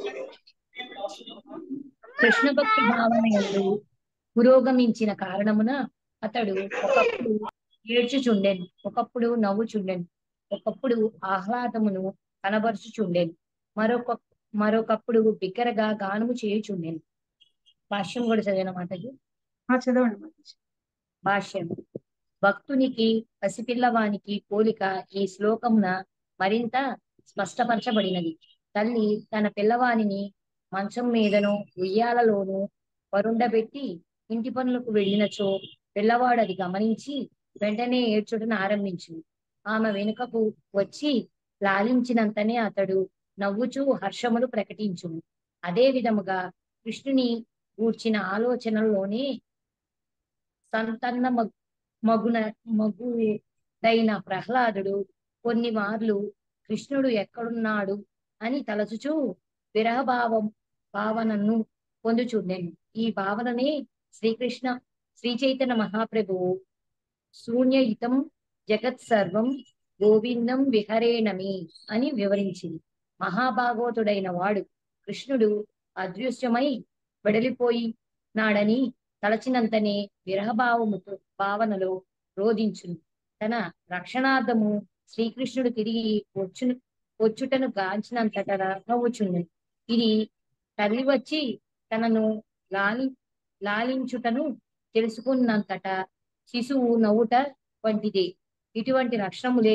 కృష్ణ భక్తి భావన యందు పురోగమించిన కారణమున అతడు ఒకప్పుడు ఏడ్చుచుండెను, ఒకప్పుడు నవ్వుచుండెను, ఒకప్పుడు ఆహ్లాదమును కనబరుచుచుండెను, మరొక మరొకప్పుడు బిగ్గరగా గానము చేయుచుండెను. భాష్యం కూడా చదివిన మాటకి. ఆ! చదవండి మాతాజీ. భాష్యం. భక్తునికి పసిపిల్లవానికి పోలిక ఈ శ్లోకమున మరింత స్పష్టపరచబడినది. తల్లి తన పిల్లవానిని మంచం మీదను ఉయ్యాలలోను పరుండబెట్టి ఇంటి పనులకు వెళ్ళినచో పిల్లవాడు అది గమనించి వెంటనే ఏడ్చుటను ఆరంభించింది. ఆమె వెనుకకు వచ్చి లాలించినంతనే అతడు నవ్వుచూ హర్షములు ప్రకటించును. అదే విధముగా కృష్ణుని గూర్చిన ఆలోచనలోనే సంతన్న మగ్- మగున మగుడైన ప్రహ్లాదుడు కొన్ని మార్లు కృష్ణుడు ఎక్కడున్నాడు అని తలచుచూ విరహభావం భావనను పొందుచుండెను. ఈ భావననే శ్రీకృష్ణ శ్రీ చైతన్య మహాప్రభువు శూన్యయుతం జగత్ సర్వం గోవిందం విహరేణమి అని వివరించింది. మహాభాగవతుడైన వాడు కృష్ణుడు అదృశ్యమై వెడలిపోయి నాడని తలచినంతనే విరహభావముతో భావనలో రోధించును. తన రక్షణార్థము శ్రీకృష్ణుడు తిరిగి వచ్చును వచ్చుటను గాంచినంతట నవ్వుచుండు. ఇది తల్లి వచ్చి తనను లాలి లాలించుటను తెలుసుకున్నంతట శిశువు నవ్వుట వంటిదే. ఇటువంటి లక్షణములే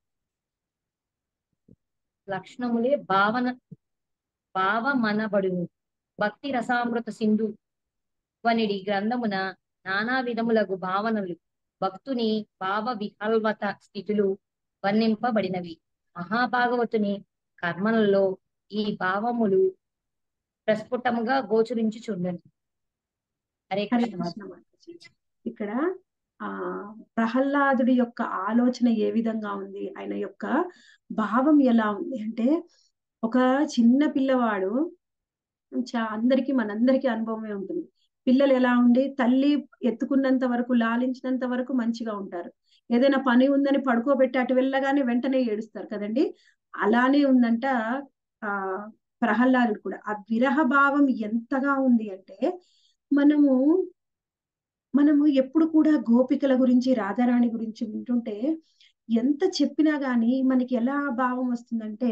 లక్షణములే భావన భావమనబడును. భక్తి రసామృత సింధు వనిడి గ్రంథమున నానా విధములగు భావనలు భక్తుని భావ విహల్వత స్థితులు వర్ణింపబడినవి. మహాభాగవతుని కర్మలలో ఈ భావములు ప్రస్ఫుటముగా గోచరించుచుండను. హరే హరే కృష్ణ. కృష్ణ మాతాజీ. ఇక్కడ ఆ ప్రహ్లాదుడి యొక్క ఆలోచన ఏ విధంగా ఉంది, ఆయన యొక్క భావం ఎలా ఉంది అంటే, ఒక చిన్న పిల్లవాడు చా అందరికీ మనందరికీ అనుభవమే ఉంటుంది. పిల్లలు ఎలా ఉండి తల్లి ఎత్తుకున్నంత వరకు, లాలించినంత వరకు మంచిగా ఉంటారు. ఏదైనా పని ఉందని పడుకోబెట్టి అటు వెళ్ళగానే వెంటనే ఏడుస్తారు కదండి. అలానే ఉందంట ఆ ప్రహ్లాదుడు కూడా. ఆ విరహ భావం ఎంతగా ఉంది అంటే, మనము మనము ఎప్పుడు కూడా గోపికల గురించి, రాధారాణి గురించి వింటుంటే ఎంత చెప్పినా గానీ మనకి ఎలా భావం వస్తుందంటే,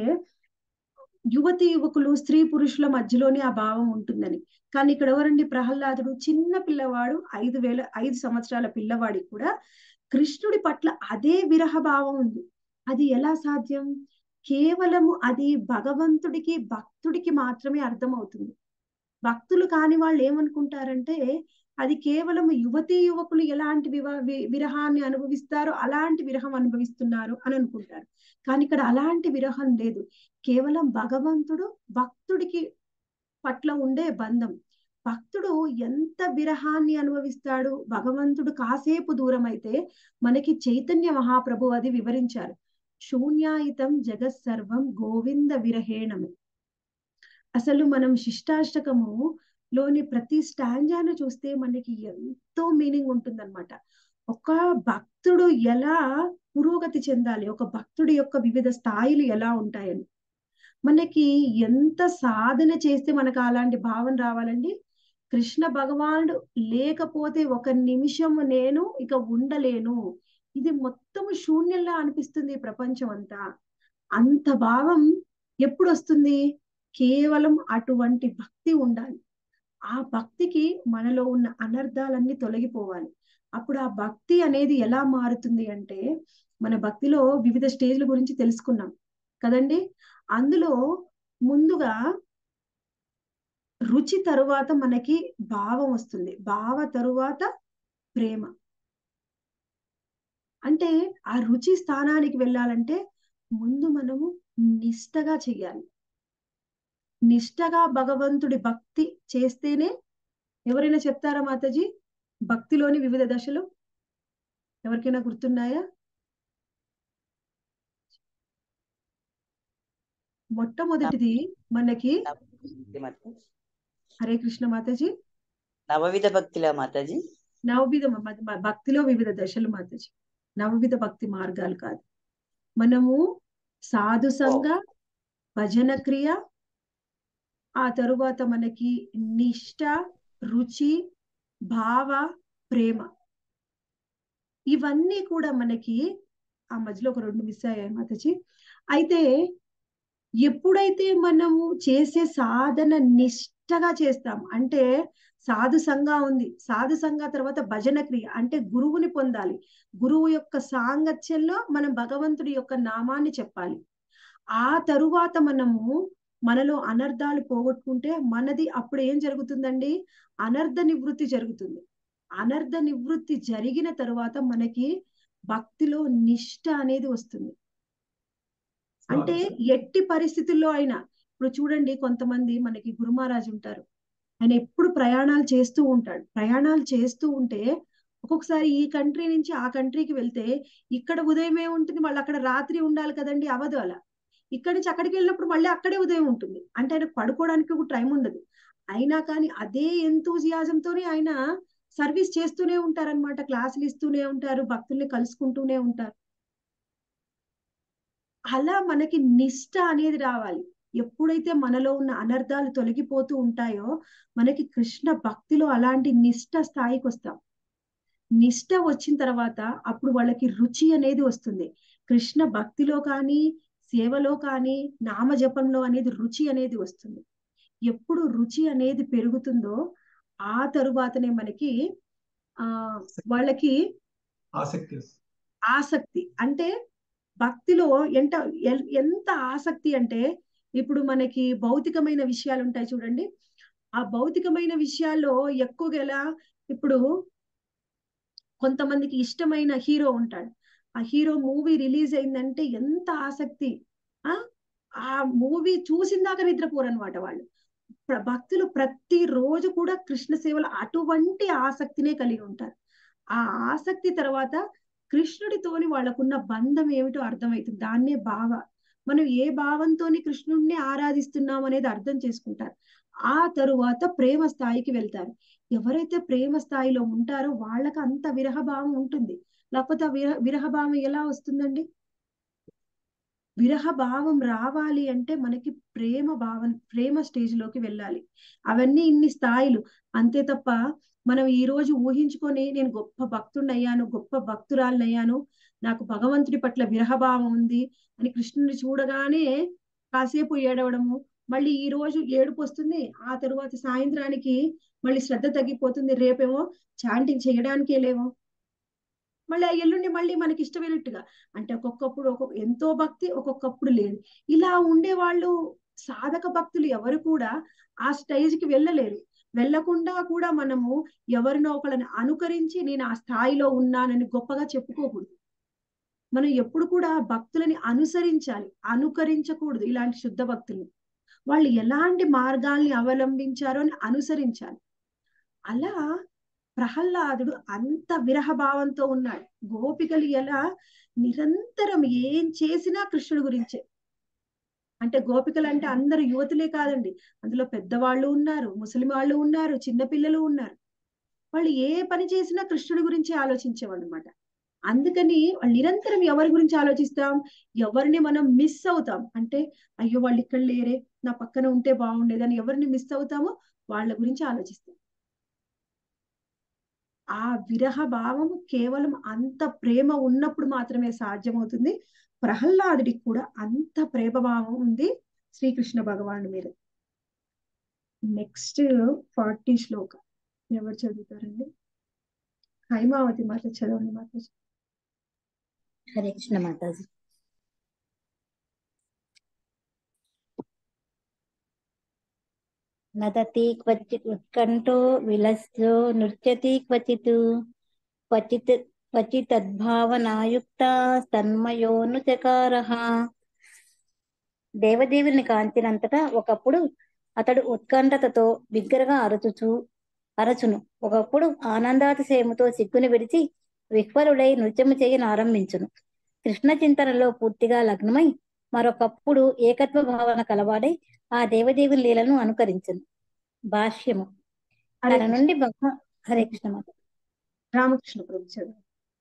యువతి యువకులు, స్త్రీ పురుషుల మధ్యలోనే ఆ భావం ఉంటుందని. కానీ ఇక్కడ ఎవరండి ప్రహ్లాదుడు? చిన్న పిల్లవాడు, ఐదు వేల ఐదు సంవత్సరాల పిల్లవాడికి కూడా కృష్ణుడి పట్ల అదే విరహ భావం ఉంది. అది ఎలా సాధ్యం? కేవలము అది భగవంతుడికి, భక్తుడికి మాత్రమే అర్థమవుతుంది. భక్తులు కాని వాళ్ళు ఏమనుకుంటారంటే, అది కేవలం యువతీ యువకులు ఎలాంటి వివ వి- విరహాన్ని అనుభవిస్తారో అలాంటి విరహం అనుభవిస్తున్నారు అని అనుకుంటారు. కానీ ఇక్కడ అలాంటి విరహం లేదు. కేవలం భగవంతుడు భక్తుడికి పట్ల ఉండే బంధం. భక్తుడు ఎంత విరహాన్ని అనుభవిస్తాడు, భగవంతుడు కాసేపు దూరం అయితే మనకి చైతన్య మహాప్రభు అది వివరించారు. శూన్యాయితం జగత్ సర్వం గోవింద విరహేణము. అసలు మనం శిష్టాష్టకము లోని ప్రతి స్టాంజాను చూస్తే మనకి ఎంతో మీనింగ్ ఉంటుందన్నమాట. ఒక భక్తుడు ఎలా పురోగతి చెందాలి, ఒక భక్తుడి యొక్క వివిధ స్థాయిలు ఎలా ఉంటాయని, మనకి ఎంత సాధన చేస్తే మనకు అలాంటి భావన రావాలండి. కృష్ణ భగవానుడు లేకపోతే ఒక నిమిషం నేను ఇక ఉండలేను, ఇది మొత్తం శూన్యంలా అనిపిస్తుంది ఈ ప్రపంచం అంతా. అంత భావం ఎప్పుడు వస్తుంది? కేవలం అటువంటి భక్తి ఉండాలి. ఆ భక్తికి మనలో ఉన్న అనర్థాలన్నీ తొలగిపోవాలి. అప్పుడు ఆ భక్తి అనేది ఎలా మారుతుంది అంటే, మన భక్తిలో వివిధ స్టేజ్ల గురించి తెలుసుకున్నాం కదండి. అందులో ముందుగా రుచి తరువాత మనకి భావం వస్తుంది, భావ తరువాత ప్రేమ. అంటే ఆ రుచి స్థానానికి వెళ్ళాలంటే ముందు మనము నిష్టగా చెయ్యాలి. నిష్టగా భగవంతుడి భక్తి చేస్తేనే. ఎవరైనా చెప్తారా మాతాజీ భక్తిలోని వివిధ దశలు? ఎవరికైనా గుర్తున్నాయా? మొట్టమొదటిది మనకి హరే కృష్ణ మాతాజీ, నవవిధ భక్తిలా మాతాజీ. నవవిధ మ- మ- భక్తిలో వివిధ దశలు మాతాజీ, నవవిధ భక్తి మార్గాలు కాదు. మనము సాధు సంగ, భజన క్రియ, ఆ తరువాత మనకి నిష్ట, రుచి, భావ, ప్రేమ, ఇవన్నీ కూడా మనకి ఆ మధ్యలో ఒక రెండు మిస్ అయ్యాయి మాతాజీ. అయితే ఎప్పుడైతే మనము చేసే సాధన నిష్టగా చేస్తాం అంటే, సాధు సంఘ ఉంది, సాధు సంఘ తర్వాత భజన క్రియ అంటే గురువుని పొందాలి. గురువు యొక్క సాంగత్యంలో మనం భగవంతుడి యొక్క నామాన్ని చెప్పాలి. ఆ తరువాత మనము మనలో అనర్థాలు పోగొట్టుకుంటే మనది అప్పుడు ఏం జరుగుతుందండి? అనర్థ నివృత్తి జరుగుతుంది. అనర్థ నివృత్తి జరిగిన తరువాత మనకి భక్తిలో నిష్ఠ అనేది వస్తుంది. అంటే ఎట్టి పరిస్థితుల్లో అయినా, ఇప్పుడు చూడండి కొంతమంది మనకి గురు మహారాజ్ ఉంటారు, ఆయన ఎప్పుడు ప్రయాణాలు చేస్తూ ఉంటాడు. ప్రయాణాలు చేస్తూ ఉంటే ఒక్కొక్కసారి ఈ కంట్రీ నుంచి ఆ కంట్రీకి వెళ్తే ఇక్కడ ఉదయమే ఉంటుంది, మళ్ళీ అక్కడ రాత్రి ఉండాలి కదండి, అవదు అలా. ఇక్కడి నుంచి అక్కడికి వెళ్ళినప్పుడు మళ్ళీ అక్కడే ఉదయం ఉంటుంది. అంటే ఆయన పడుకోవడానికి ఒక టైం ఉండదు. అయినా కానీ అదే ఎంతూజియాజంతోనే ఆయన సర్వీస్ చేస్తూనే ఉంటారనమాట. క్లాసులు ఇస్తూనే ఉంటారు, భక్తుల్ని కలుసుకుంటూనే ఉంటారు. అలా మనకి నిష్ఠ అనేది రావాలి. ఎప్పుడైతే మనలో ఉన్న అనర్థాలు తొలగిపోతూ ఉంటాయో మనకి కృష్ణ భక్తిలో అలాంటి నిష్ఠ స్థాయికి వస్తాం. నిష్ఠ వచ్చిన తర్వాత అప్పుడు వాళ్ళకి రుచి అనేది వస్తుంది. కృష్ణ భక్తిలో కానీ సేవలో కానీ నామజపంలో అనేది రుచి అనేది వస్తుంది. ఎప్పుడు రుచి అనేది పెరుగుతుందో ఆ తరువాతనే మనకి ఆ వాళ్ళకి ఆసక్తి ఆసక్తి అంటే భక్తిలో ఎంత ఎంత ఆసక్తి అంటే, ఇప్పుడు మనకి భౌతికమైన విషయాలు ఉంటాయి చూడండి, ఆ భౌతికమైన విషయాల్లో ఎక్కువగా ఎలా, ఇప్పుడు కొంతమందికి ఇష్టమైన హీరో ఉంటాడు, ఆ హీరో మూవీ రిలీజ్ అయిందంటే ఎంత ఆసక్తి, ఆ ఆ మూవీ చూసిన దాకా నిద్రపోరనమాట వాళ్ళు. భక్తులు ప్రతి రోజు కూడా కృష్ణ సేవలు అటువంటి ఆసక్తినే కలిగి ఉంటారు. ఆ ఆసక్తి తర్వాత కృష్ణుడితోని వాళ్ళకున్న బంధం ఏమిటో అర్థమవుతుంది. దాన్నే భావ, మనం ఏ భావంతోని కృష్ణుడిని ఆరాధిస్తున్నాం అనేది అర్థం చేసుకుంటారు. ఆ తరువాత ప్రేమ స్థాయికి వెళ్తారు. ఎవరైతే ప్రేమ స్థాయిలో ఉంటారో వాళ్ళకి అంత విరహభావం ఉంటుంది. లేకపోతే ఆ విరహ విరహభావం ఎలా వస్తుందండి? విరహ భావం రావాలి అంటే మనకి ప్రేమ భావన, ప్రేమ స్టేజ్ లోకి వెళ్ళాలి. అవన్నీ ఇన్ని స్థాయిలు. అంతే తప్ప మనం ఈ రోజు ఊహించుకొని నేను గొప్ప భక్తుడిని అయ్యాను, గొప్ప భక్తురాలిని అయ్యాను, నాకు భగవంతుడి పట్ల విరహభావం ఉంది అని కృష్ణుని చూడగానే కాసేపు ఏడవడము, మళ్ళీ ఈ రోజు ఏడుపు వస్తుంది, ఆ తరువాత సాయంత్రానికి మళ్ళీ శ్రద్ధ తగ్గిపోతుంది, రేపేమో చాంటింగ్ చేయడానికే లేవు, మళ్ళీ ఆ ఎల్లుండి మళ్ళీ మనకి ఇష్టమైనట్టుగా. అంటే ఒక్కొక్కప్పుడు ఒక్కొక్క ఎంతో భక్తి, ఒక్కొక్కప్పుడు లేదు. ఇలా ఉండే వాళ్ళు సాధక భక్తులు ఎవరు కూడా ఆ స్టేజ్ కి వెళ్ళలేరు. వెళ్ళకుండా కూడా మనము ఎవరినో ఒకళ్ళని అనుకరించి నేను ఆ స్థాయిలో ఉన్నానని గొప్పగా చెప్పుకోకూడదు. మనం ఎప్పుడు కూడా భక్తులని అనుసరించాలి, అనుకరించకూడదు. ఇలాంటి శుద్ధ భక్తుల్ని వాళ్ళు ఎలాంటి మార్గాల్ని అవలంబించారో అని అనుసరించాలి. అలా ప్రహ్లాదుడు అంత విరహభావంతో ఉన్నాడు. గోపికలు ఎలా నిరంతరం ఏం చేసినా కృష్ణుడి గురించే. అంటే గోపికలు అంటే అందరు యువతులే కాదండి, అందులో పెద్దవాళ్ళు ఉన్నారు, ముసలి వాళ్ళు ఉన్నారు, చిన్నపిల్లలు ఉన్నారు. వాళ్ళు ఏ పని చేసినా కృష్ణుడి గురించి ఆలోచించేవాళ్ళు అనమాట. అందుకని వాళ్ళు నిరంతరం ఎవరి గురించి ఆలోచిస్తాం, ఎవరిని మనం మిస్ అవుతాం అంటే అయ్యో వాళ్ళు ఇక్కడ లేరే, నా పక్కన ఉంటే బాగుండేదని ఎవరిని మిస్ అవుతామో వాళ్ళ గురించి ఆలోచిస్తాం. ఆ విరహ భావము కేవలం అంత ప్రేమ ఉన్నప్పుడు మాత్రమే సాధ్యమవుతుంది. ప్రహ్లాదుడికి కూడా అంత ప్రేమ భావం ఉంది శ్రీకృష్ణ భగవానుడి మీద. నెక్స్ట్ ఫార్టీ శ్లోక ఎవరు చదువుతారండి? హైమావతి మాత చదవండి మాతాజీ. హరే కృష్ణ మాతాజీ. నదతి క్వచిత్ ఉత్కంఠో విలస్యో నృత్యతి క్వచిత్ క్వచిత్ క్వచితద్భావనాయుక్త తన్మయోను చకారః. దేవదేవుని కాంతినంతటా ఒకప్పుడు అతడు ఉత్కంఠతతో బిగ్గరగా అరచుచు అరచును ఒకప్పుడు ఆనందాతిశయముతో సిగ్గుని విడిచి విహ్వలుడై నృత్యము చేయను ఆరంభించును. కృష్ణ చింతనలో పూర్తిగా లగ్నమై మరొకప్పుడు ఏకత్వ భావన కలవాడై ఆ దేవదేవుని లీలను అనుకరించును. భాష్యము. తన నుండి భగవ హరే కృష్ణ మాత. రామకృష్ణ ప్రభు చదువు.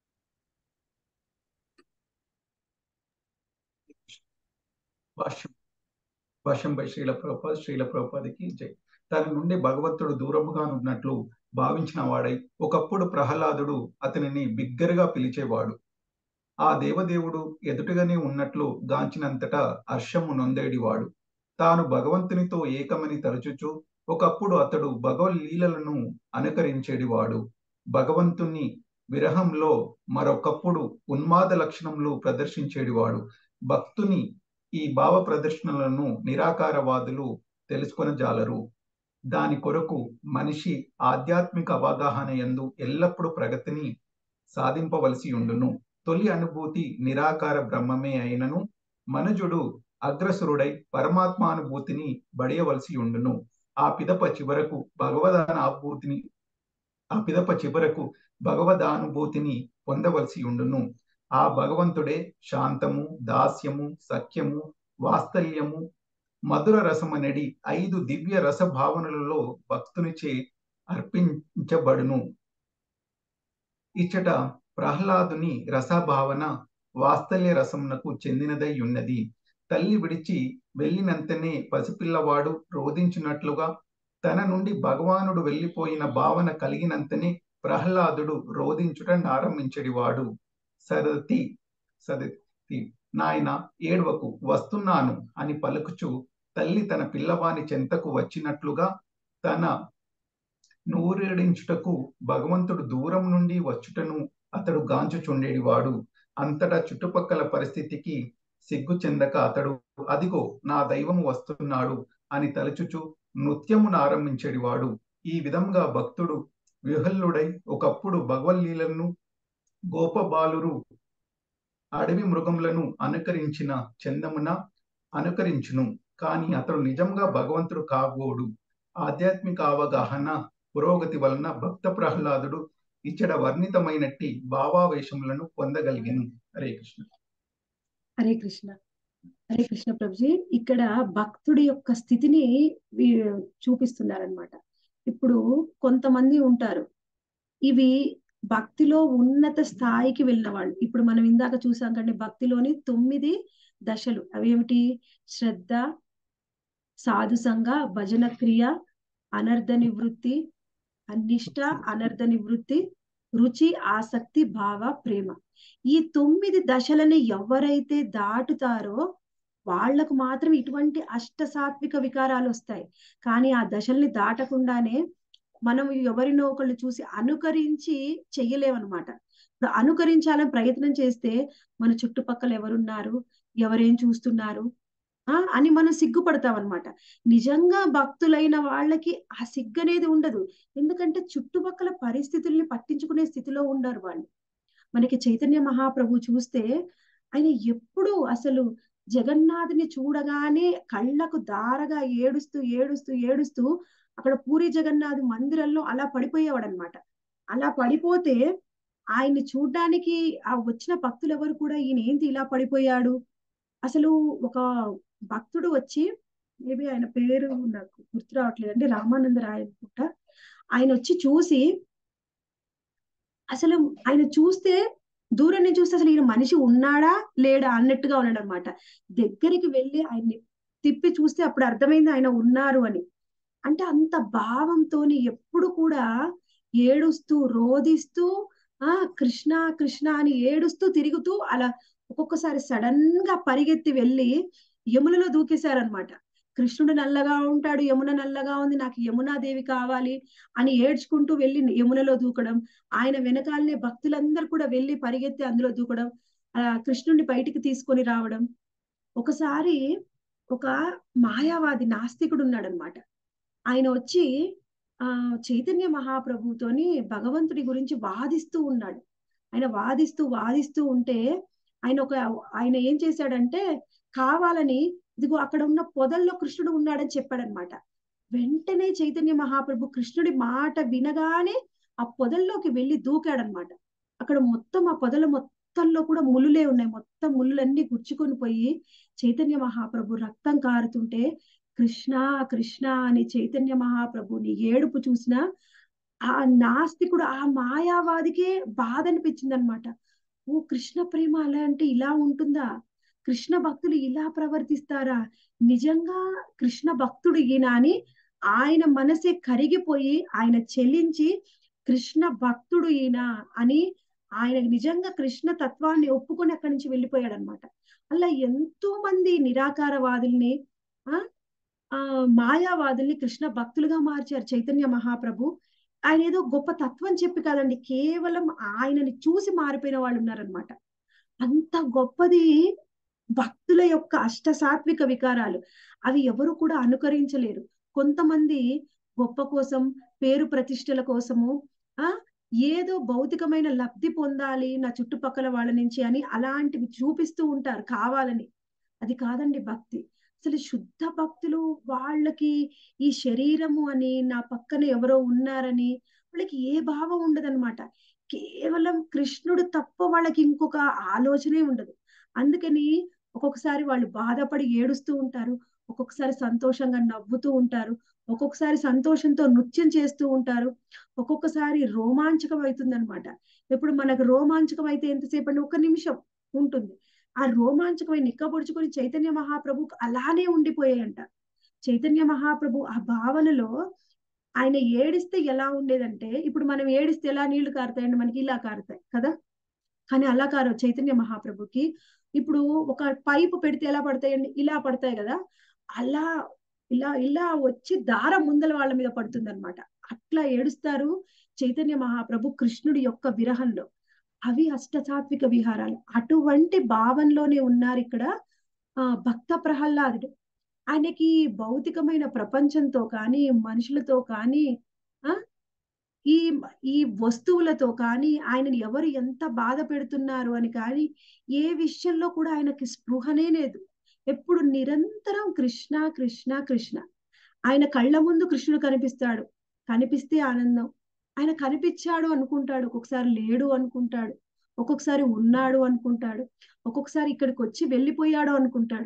భాష్యం భాష్యం బై శ్రీల ప్రభుపాద శ్రీల ప్రభుపాదకి జై. తన నుండి భగవంతుడు దూరముగా ఉన్నట్లు భావించిన వాడై ఒకప్పుడు ప్రహ్లాదుడు అతనిని బిగ్గరగా పిలిచేవాడు. ఆ దేవదేవుడు ఎదుటగానే ఉన్నట్లు గాంచినంతటా హర్షము నొందేడివాడు. తాను భగవంతునితో ఏకమని తరచుచు ఒకప్పుడు అతడు భగవల్లీలలను అనుకరించేడివాడు. భగవంతుని విరహంలో మరొకప్పుడు ఉన్మాద లక్షణములు ప్రదర్శించేడివాడు. భక్తుని ఈ భావ ప్రదర్శనలను నిరాకారవాదులు తెలుసుకొని జాలరు. దాని కొరకు మనిషి ఆధ్యాత్మిక అవగాహన యందు ఎల్లప్పుడూ ప్రగతిని సాధింపవలసి ఉండును. తొలి అనుభూతి నిరాకార బ్రహ్మమే అయినను మనుజుడు అగ్రసురుడై పరమాత్మానుభూతిని బడియవలసి ఉండును. ఆ పిదప చివరకు భగవదానుభూతిని ఆ పిదప చివరకు భగవదానుభూతిని పొందవలసి ఉండును. ఆ భగవంతుడే శాంతము, దాస్యము, సఖ్యము, వాత్సల్యము, మధుర రసమనడి ఐదు దివ్య రస భావనలలో భక్తునిచే అర్పించబడును. ఇచ్చట ప్రహ్లాదుని రసభావన వాత్సల్య రసమునకు చెందినదై ఉన్నది. తల్లి విడిచి వెళ్ళినంతనే పసిపిల్లవాడు రోధించినట్లుగా తన నుండి భగవానుడు వెళ్ళిపోయిన భావన కలిగినంతనే ప్రహ్లాదుడు రోధించుట ఆరంభించడివాడు. సరతి సదతి నాయన ఏడ్వకు, వస్తున్నాను అని పలుకుచు తల్లి తన పిల్లవాని చెంతకు వచ్చినట్లుగా తన నూరేడించుటకు భగవంతుడు దూరం నుండి వచ్చుటను అతడు గాంచుచుండేడివాడు. అంతటా చుట్టుపక్కల పరిస్థితికి సిగ్గు చెందక అతడు అదిగో నా దైవము వస్తున్నాడు అని తలుచుచు నృత్యమును ఆరంభించేడివాడు. ఈ విధంగా భక్తుడు విహల్లుడై ఒకప్పుడు భగవల్లీలను గోపబాలురు అడవి మృగములను అనుకరించిన చందమున అనుకరించును. కానీ అతడు నిజంగా భగవంతుడు కాబోడు. ఆధ్యాత్మిక అవగాహన పురోగతి వలన భక్త ప్రహ్లాదుడు ఇచ్చట వర్ణితమైనట్టి భావావేశములను పొందగలిగెను. హరే కృష్ణ. హరే కృష్ణ. హరే కృష్ణ ప్రభుజీ. ఇక్కడ భక్తుడి యొక్క స్థితిని చూపిస్తున్నారనమాట. ఇప్పుడు కొంతమంది ఉంటారు, ఇవి భక్తిలో ఉన్నత స్థాయికి వెళ్ళిన వాళ్ళు. ఇప్పుడు మనం ఇందాక చూసాం కండి, భక్తిలోని తొమ్మిది దశలు. అవేమిటి? శ్రద్ధ, సాధుసంగ, భజన క్రియ, అనర్ధ నివృత్తి, అనిష్ట, అనర్ధ నివృత్తి, రుచి, ఆసక్తి, భావ, ప్రేమ. ఈ తొమ్మిది దశలని ఎవరైతే దాటుతారో వాళ్లకు మాత్రం ఇటువంటి అష్ట సాత్విక వికారాలు వస్తాయి. కానీ ఆ దశల్ని దాటకుండానే మనం ఎవరినో ఒకళ్ళు చూసి అనుకరించి చెయ్యలేమన్నమాట. ఇప్పుడు అనుకరించాలని ప్రయత్నం చేస్తే మన చుట్టుపక్కల ఎవరున్నారు, ఎవరేం చూస్తున్నారు ఆ అని మనం సిగ్గుపడతాం అనమాట. నిజంగా భక్తులైన వాళ్ళకి ఆ సిగ్గు అనేది ఉండదు. ఎందుకంటే చుట్టుపక్కల పరిస్థితుల్ని పట్టించుకునే స్థితిలో ఉండరు వాళ్ళు. మనకి చైతన్య మహాప్రభు చూస్తే ఆయన ఎప్పుడు అసలు జగన్నాథుని చూడగానే కళ్ళకు దారగా ఏడుస్తూ ఏడుస్తూ ఏడుస్తూ అక్కడ పూరి జగన్నాథ్ మందిరంలో అలా పడిపోయేవాడు అనమాట. అలా పడిపోతే ఆయన్ని చూడ్డానికి ఆ వచ్చిన భక్తులు ఎవరు కూడా ఈయన ఏంటి ఇలా పడిపోయాడు, అసలు ఒక భక్తుడు వచ్చి, మేబీ ఆయన పేరు నాకు గుర్తు రావట్లేదు అండి, రామానంద రాయ్ అనుకుంటా, ఆయన వచ్చి చూసి అసలు ఆయన చూస్తే దూరం నుంచి చూస్తే అసలు ఈయన మనిషి ఉన్నాడా లేడా అన్నట్టుగా ఉన్నాడు అనమాట. దగ్గరికి వెళ్ళి ఆయన్ని తిప్పి చూస్తే అప్పుడు అర్థమైంది ఆయన ఉన్నారు అని. అంటే అంత భావంతోని ఎప్పుడు కూడా ఏడుస్తూ రోధిస్తూ ఆ కృష్ణ కృష్ణ అని ఏడుస్తూ తిరుగుతూ అలా ఒక్కొక్కసారి సడన్ గా పరిగెత్తి వెళ్ళి యమునలో దూకేశారనమాట. కృష్ణుడు నల్లగా ఉంటాడు, యమున నల్లగా ఉంది, నాకు యమునాదేవి కావాలి అని ఏడ్చుకుంటూ వెళ్ళి యమునలో దూకడం, ఆయన వెనకాలనే భక్తులందరూ కూడా వెళ్ళి పరిగెత్తి అందులో దూకడం, ఆ కృష్ణుడిని బయటికి తీసుకొని రావడం. ఒకసారి ఒక మాయావాది నాస్తికుడు ఉన్నాడనమాట. ఆయన వచ్చి ఆ చైతన్య మహాప్రభుతోని భగవంతుడి గురించి వాదిస్తూ ఉన్నాడు. ఆయన వాదిస్తూ వాదిస్తూ ఉంటే ఆయన ఒక ఆయన ఏం చేశాడంటే కావాలని ఇదిగో అక్కడ ఉన్న పొదల్లో కృష్ణుడు ఉన్నాడని చెప్పాడనమాట. వెంటనే చైతన్య మహాప్రభు కృష్ణుడి మాట వినగానే ఆ పొదల్లోకి వెళ్ళి దూకాడనమాట. అక్కడ మొత్తం ఆ పొదల మొత్తంలో కూడా ముళ్ళులే ఉన్నాయి. మొత్తం ముళ్ళులన్నీ గుచ్చుకొని పోయి చైతన్య మహాప్రభు రక్తం కారుతుంటే కృష్ణ కృష్ణ అని చైతన్య మహాప్రభుని ఏడుపు చూసిన ఆ నాస్తికుడు ఆ మాయావాదికే బాధ అనిపించింది అనమాట. ఓ కృష్ణ ప్రేమ అలా అంటే ఇలా ఉంటుందా, కృష్ణ భక్తులు ఇలా ప్రవర్తిస్తారా, నిజంగా కృష్ణ భక్తుడు ఈయన అని ఆయన మనసే కరిగిపోయి ఆయన చెల్లించి కృష్ణ భక్తుడు ఈయన అని ఆయన నిజంగా కృష్ణ తత్వాన్ని ఒప్పుకొని అక్కడి నుంచి వెళ్ళిపోయాడు అనమాట. అలా ఎంతో మంది నిరాకారవాదుల్ని ఆ ఆ మాయావాదుల్ని కృష్ణ భక్తులుగా మార్చారు చైతన్య మహాప్రభు. ఆయన ఏదో గొప్ప తత్వం చెప్పి కాదండి, కేవలం ఆయనని చూసి మారిపోయిన వాళ్ళు ఉన్నారనమాట. అంత గొప్పది భక్తుల యొక్క అష్ట సాత్విక వికారాలు. అవి ఎవరు కూడా అనుకరించలేరు. కొంతమంది గొప్ప కోసం, పేరు ప్రతిష్టల కోసము ఆ ఏదో భౌతికమైన లబ్ధి పొందాలి నా చుట్టుపక్కల వాళ్ళ నుంచి అని అలాంటివి చూపిస్తూ ఉంటారు కావాలని. అది కాదండి భక్తి. అసలు శుద్ధ భక్తులు వాళ్ళకి ఈ శరీరము అని, నా పక్కన ఎవరో ఉన్నారని వాళ్ళకి ఏ భావం ఉండదన్నమాట. కేవలం కృష్ణుడు తప్ప వాళ్ళకి ఇంకొక ఆలోచనే ఉండదు. అందుకని ఒక్కొక్కసారి వాళ్ళు బాధపడి ఏడుస్తూ ఉంటారు, ఒక్కొక్కసారి సంతోషంగా నవ్వుతూ ఉంటారు, ఒక్కొక్కసారి సంతోషంతో నృత్యం చేస్తూ ఉంటారు, ఒక్కొక్కసారి రోమాంచకం అవుతుంది అనమాట. ఇప్పుడు మనకు రోమాంచకం అయితే ఎంతసేపు అంటే ఒక నిమిషం ఉంటుంది. ఆ రోమాంచకమై నిక్కబొడుచుకొని చైతన్య మహాప్రభుకు అలానే ఉండిపోయాయంట. చైతన్య మహాప్రభు ఆ భావనలో ఆయన ఏడిస్తే ఎలా ఉండేదంటే, ఇప్పుడు మనం ఏడిస్తే ఎలా నీళ్లు కారుతాయండి మనకి, ఇలా కారుతాయి కదా. కానీ అలా కారు చైతన్య మహాప్రభుకి. ఇప్పుడు ఒక పైపు పెడితే ఎలా పడతాయండి, ఇలా పడతాయి కదా. అలా ఇలా ఇలా వచ్చి దారం ముందల వాళ్ళ మీద పడుతుంది అనమాట. అట్లా ఏడుస్తారు చైతన్య మహాప్రభు కృష్ణుడి యొక్క విరహంలో. అవి అష్టసాత్విక విహారాలు. అటువంటి భావంలోనే ఉన్నారు ఇక్కడ ఆ భక్త ప్రహ్లాదుడు. ఆయనకి భౌతికమైన ప్రపంచంతో కానీ, మనుషులతో కానీ, ఆ ఈ ఈ వస్తువులతో కానీ, ఆయనని ఎవరు ఎంత బాధ పెడుతున్నారు అని కానీ ఏ విషయంలో కూడా ఆయనకి స్పృహనే లేదు. ఎప్పుడు నిరంతరం కృష్ణ కృష్ణ కృష్ణ. ఆయన కళ్ళ ముందు కృష్ణుడు కనిపిస్తాడు, కనిపిస్తే ఆనందం. ఆయన కనిపించాడు అనుకుంటాడు, ఒక్కొక్కసారి లేడు అనుకుంటాడు, ఒక్కొక్కసారి ఉన్నాడు అనుకుంటాడు, ఒక్కొక్కసారి ఇక్కడికి వచ్చి వెళ్ళిపోయాడు అనుకుంటాడు.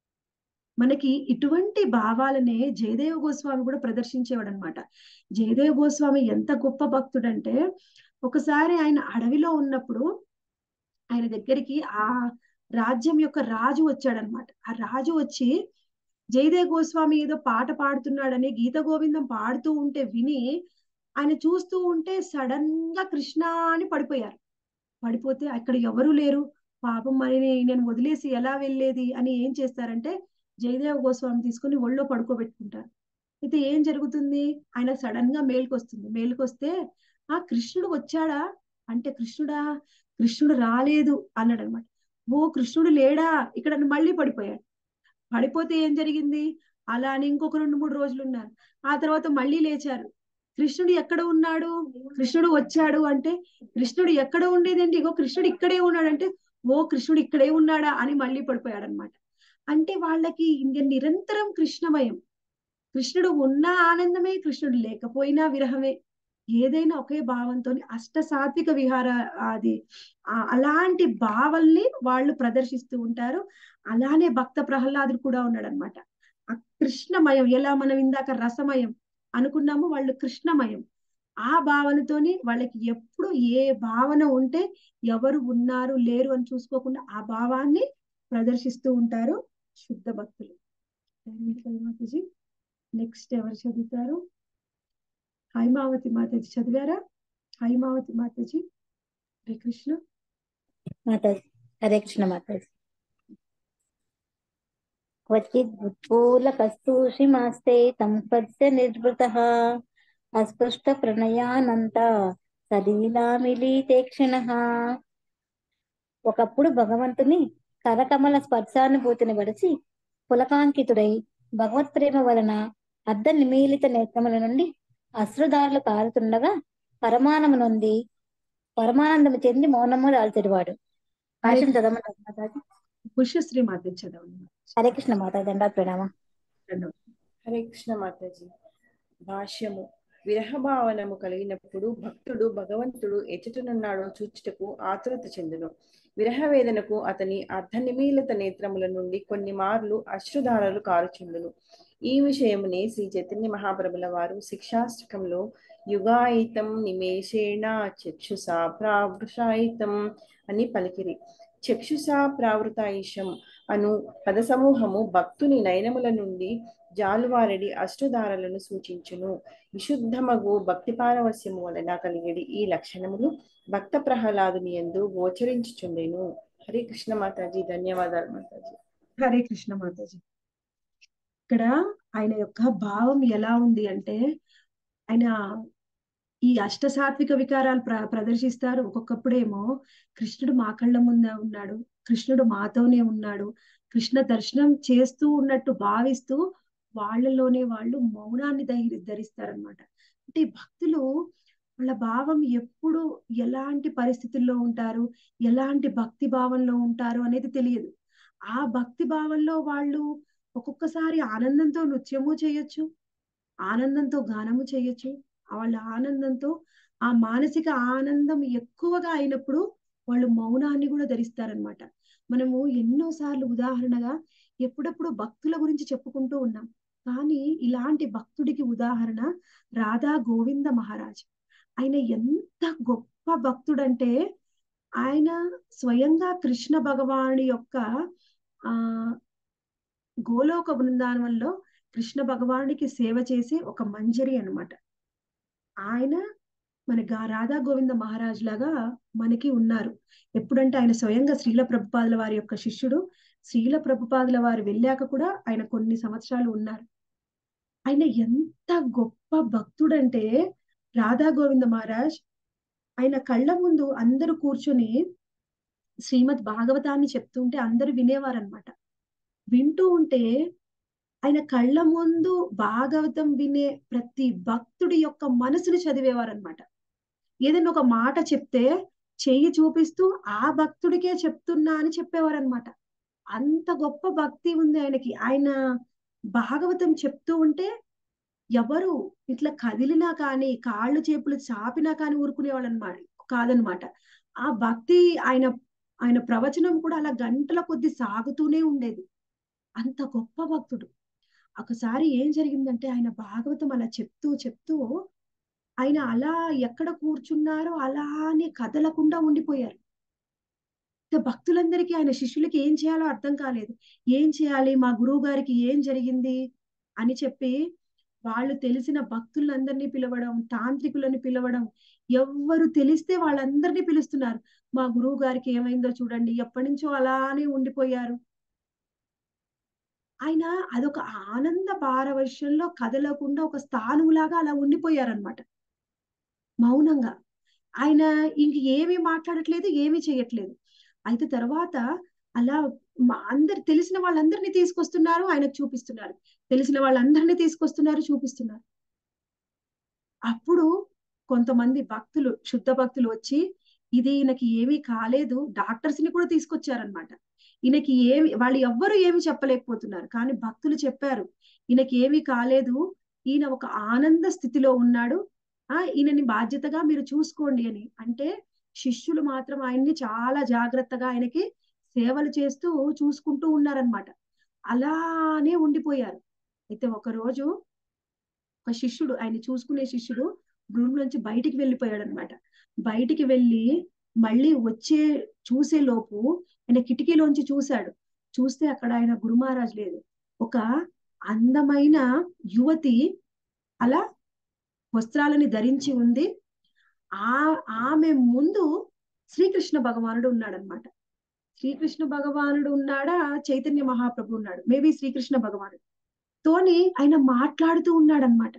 మనకి ఇటువంటి భావాలనే జయదేవ గోస్వామి కూడా ప్రదర్శించేవాడు అనమాట. జయదేవ గోస్వామి ఎంత గొప్ప భక్తుడంటే, ఒకసారి ఆయన అడవిలో ఉన్నప్పుడు ఆయన దగ్గరికి ఆ రాజ్యం యొక్క రాజు వచ్చాడనమాట. ఆ రాజు వచ్చి జయదేవ గోస్వామి ఏదో పాట పాడుతున్నాడని గీత గోవిందం పాడుతూ ఉంటే విని ఆయన చూస్తూ ఉంటే సడన్ గా కృష్ణ అని పడిపోయారు. పడిపోతే అక్కడ ఎవరు లేరు, పాపం మరి నేను వదిలేసి ఎలా వెళ్ళేది అని ఏం చేస్తారంటే జయదేవ గోస్వామి తీసుకుని ఒళ్ళో పడుకోబెట్టుకుంటారు. అయితే ఏం జరుగుతుంది, ఆయన సడన్ గా మేలుకొస్తుంది. మేలుకొస్తే ఆ కృష్ణుడు వచ్చాడా అంటే, కృష్ణుడా కృష్ణుడు రాలేదు అన్నాడు అనమాట. ఓ కృష్ణుడు లేడా ఇక్కడ, మళ్ళీ పడిపోయాడు. పడిపోతే ఏం జరిగింది, అలా అని ఇంకొక రెండు మూడు రోజులు ఉన్నారు. ఆ తర్వాత మళ్ళీ లేచారు. కృష్ణుడు ఎక్కడ ఉన్నాడు, కృష్ణుడు వచ్చాడు అంటే, కృష్ణుడు ఎక్కడ ఉండేదండి, ఇగో కృష్ణుడు ఇక్కడే ఉన్నాడంటే, ఓ కృష్ణుడు ఇక్కడే ఉన్నాడా అని మళ్ళీ పడిపోయాడు అనమాట. అంటే వాళ్ళకి ఇంక నిరంతరం కృష్ణమయం. కృష్ణుడు ఉన్నా ఆనందమే, కృష్ణుడు లేకపోయినా విరహమే. ఏదైనా ఒకే భావంతో అష్ట సాత్విక విహార అది అలాంటి భావల్ని వాళ్ళు ప్రదర్శిస్తూ ఉంటారు. అలానే భక్త ప్రహ్లాదుడు కూడా ఉన్నాడు అనమాట. ఆ కృష్ణమయం, ఎలా మనం ఇందాక రసమయం అనుకున్నాము, వాళ్ళు కృష్ణమయం. ఆ భావనతోని వాళ్ళకి ఎప్పుడు ఏ భావన ఉంటే ఎవరు ఉన్నారు లేరు అని చూసుకోకుండా ఆ భావాన్ని ప్రదర్శిస్తూ ఉంటారు శుద్ధ భక్తులు. మాతాజీ నెక్స్ట్ ఎవరు చదువుతారు? హైమావతి మాతాజీ చదివారా? హైమావతి మాతాజీ. హరే కృష్ణ మాతాజీ. హరే కృష్ణ మాతాజీ. క్వచిద్ ఉత్పూల కస్తూషిమాస్తే తం పద్య నిర్వృతః అస్పృష్ట ప్రణయానంత సలీలామిలీతే క్షణః. ఒకప్పుడు భగవంతుని కరకమల స్పర్శానుభూతిని వడిచి పులకాంకితుడై భగవత్ ప్రేమ వలన అర్ధ నిమీలిత నేత్రముల నుండి అశ్రుధారులు కారుతుండగా పరమానము నొంది పరమానందము చెంది మౌనము దాల్చెడివాడు. భాష్యం చదవమంటారు మాతాజీ. పుష్యశ్రీ మాతాజీ చదవండి. హరే కృష్ణ మాతాజీ. దండా ప్రణామ. హరే కృష్ణ మాతాజీ. భాష్యము. విరహభావనము కలిగినప్పుడు భక్తుడు భగవంతుడు ఎచ్చటనున్నాడో చూచుటకు ఆతురత చెందును. విరహ వేదనకు అతని అర్ధనిమీలిత నేత్రముల నుండి కొన్ని మార్లు అశ్రుధారలు కారుచుండును. ఈ విషయమునే శ్రీ చైతన్య మహాప్రభుల వారు శిక్షాష్టకంలో యుగాయితం నిమేషేణ చక్షుసా ప్రావృషాయితం అని పలికిరి. చక్షుసా ప్రావృతాయిషం అను పద సమూహము భక్తుని నయనముల నుండి జాలువారెడి అష్టుధారలను సూచించును. విశుద్ధమగు భక్తి పారవస్యము వలన కలిగేది ఈ లక్షణములు భక్త ప్రహ్లాదుని యందు గోచరించుచుండెను. హరే కృష్ణ మాతాజీ. ధన్యవాదాలు మాతాజీ. హరే కృష్ణ మాతాజీ. ఇక్కడ ఆయన యొక్క భావం ఎలా ఉంది అంటే, ఆయన ఈ అష్టసాత్విక వికారాలు ప్ర ప్రదర్శిస్తారు. ఒక్కొక్కప్పుడేమో కృష్ణుడు మా కళ్ళ ముందే ఉన్నాడు, కృష్ణుడు మాతోనే ఉన్నాడు, కృష్ణ దర్శనం చేస్తూ ఉన్నట్టు భావిస్తూ వాళ్ళలోనే వాళ్ళు మౌనాన్ని ధైర్య ధరిస్తారనమాట. అంటే భక్తులు వాళ్ళ భావం ఎప్పుడు ఎలాంటి పరిస్థితుల్లో ఉంటారు, ఎలాంటి భక్తి భావంలో ఉంటారు అనేది తెలియదు. ఆ భక్తి భావంలో వాళ్ళు ఒక్కొక్కసారి ఆనందంతో నృత్యము చేయొచ్చు, ఆనందంతో గానము చేయొచ్చు. వాళ్ళ ఆనందంతో ఆ మానసిక ఆనందం ఎక్కువగా అయినప్పుడు వాళ్ళు మౌనాన్ని కూడా ధరిస్తారనమాట. మనము ఎన్నో సార్లు ఉదాహరణగా ఎప్పుడప్పుడు భక్తుల గురించి చెప్పుకుంటూ ఉన్నాం. కానీ ఇలాంటి భక్తుడికి ఉదాహరణ రాధా గోవింద మహారాజ్. ఆయన ఎంత గొప్ప భక్తుడంటే ఆయన స్వయంగా కృష్ణ భగవానుడి యొక్క ఆ గోలోక బృందావనంలో కృష్ణ భగవానుడికి సేవ చేసే ఒక మంజరి అన్నమాట. ఆయన మన గా రాధా గోవింద మహారాజ్ లాగా మనకి ఉన్నారు. ఎప్పుడంటే ఆయన స్వయంగా శ్రీల ప్రభుపాదుల వారి యొక్క శిష్యుడు. శ్రీల ప్రభుపాదుల వారు వెళ్ళాక కూడా ఆయన కొన్ని సంవత్సరాలు ఉన్నారు. ఆయన ఎంత గొప్ప భక్తుడంటే రాధా గోవింద మహారాజ్ ఆయన కళ్ళ ముందు అందరూ కూర్చొని శ్రీమద్ భాగవతాన్ని చెప్తుంటే అందరూ వినేవారనమాట. వింటూ ఉంటే ఆయన కళ్ళ ముందు భాగవతం వినే ప్రతి భక్తుడి యొక్క మనసుని చదివేవారనమాట. ఏదైనా ఒక మాట చెప్తే చెయ్యి చూపిస్తూ ఆ భక్తుడికే చెప్తున్నా అని చెప్పేవారనమాట. అంత గొప్ప భక్తి ఉంది ఆయనకి. ఆయన భాగవతం చెప్తూ ఉంటే ఎవరు ఇట్లా కదిలినా కానీ, కాళ్ళు చేపులు చాపినా కానీ ఊరుకునేవాళ్ళు అనమాట కాదనమాట. ఆ భక్తి ఆయన ఆయన ప్రవచనం కూడా అలా గంటల కొద్ది సాగుతూనే ఉండేది. అంత గొప్ప భక్తుడు. ఒకసారి ఏం జరిగిందంటే ఆయన భాగవతం అలా చెప్తూ చెప్తూ ఆయన అలా ఎక్కడ కూర్చున్నారో అలానే కదలకుండా ఉండిపోయారు. భక్తులందరికీ ఆయన శిష్యులకి ఏం చేయాలో అర్థం కాలేదు. ఏం చేయాలి, మా గురువు గారికి ఏం జరిగింది అని చెప్పి వాళ్ళు తెలిసిన భక్తులందరినీ పిలవడం, తాంత్రికులను పిలవడం, ఎవ్వరు తెలిస్తే వాళ్ళందరినీ పిలుస్తున్నారు. మా గురువు గారికి ఏమైందో చూడండి, ఎప్పటి నుంచో అలానే ఉండిపోయారు. ఆయన అదొక ఆనంద పారవశ్యంలో కదలకుండా ఒక స్థానువులాగా అలా ఉండిపోయారనమాట మౌనంగా. ఆయన ఇంక ఏమీ మాట్లాడట్లేదు, ఏమీ చేయట్లేదు. అయితే తర్వాత అలా అందరు తెలిసిన వాళ్ళందరినీ తీసుకొస్తున్నారు, ఆయనకు చూపిస్తున్నారు. తెలిసిన వాళ్ళందరినీ తీసుకొస్తున్నారు, చూపిస్తున్నారు. అప్పుడు కొంతమంది భక్తులు, శుద్ధ భక్తులు వచ్చి ఇది ఈయనకి ఏమీ కాలేదు, డాక్టర్స్ ని కూడా తీసుకొచ్చారనమాట. ఈయనకి ఏమి వాళ్ళు ఎవ్వరు ఏమి చెప్పలేకపోతున్నారు. కానీ భక్తులు చెప్పారు ఈయనకి ఏమీ కాలేదు, ఈయన ఒక ఆనంద స్థితిలో ఉన్నాడు, ఆ ఈయనని బాధ్యతగా మీరు చూసుకోండి అని. అంటే శిష్యులు మాత్రం ఆయన్ని చాలా జాగ్రత్తగా ఆయనకి సేవలు చేస్తూ చూసుకుంటూ ఉన్నారనమాట. అలానే ఉండిపోయారు. అయితే ఒక రోజు ఒక శిష్యుడు, ఆయన చూసుకునే శిష్యుడు రూమ్ నుంచి బయటికి వెళ్ళిపోయాడు అనమాట. బయటికి వెళ్ళి మళ్ళీ వచ్చే చూసే లోపు ఆయన కిటికీలోంచి చూశాడు. చూస్తే అక్కడ ఆయన గురు మహారాజ్ లేదు. ఒక అందమైన యువతి అలా వస్త్రాలని ధరించి ఉంది. ఆ ఆమె ముందు శ్రీకృష్ణ భగవానుడు ఉన్నాడనమాట. శ్రీకృష్ణ భగవానుడు ఉన్నాడా, చైతన్య మహాప్రభు ఉన్నాడు, మేబీ శ్రీకృష్ణ భగవానుడు తోని ఆయన మాట్లాడుతూ ఉన్నాడనమాట.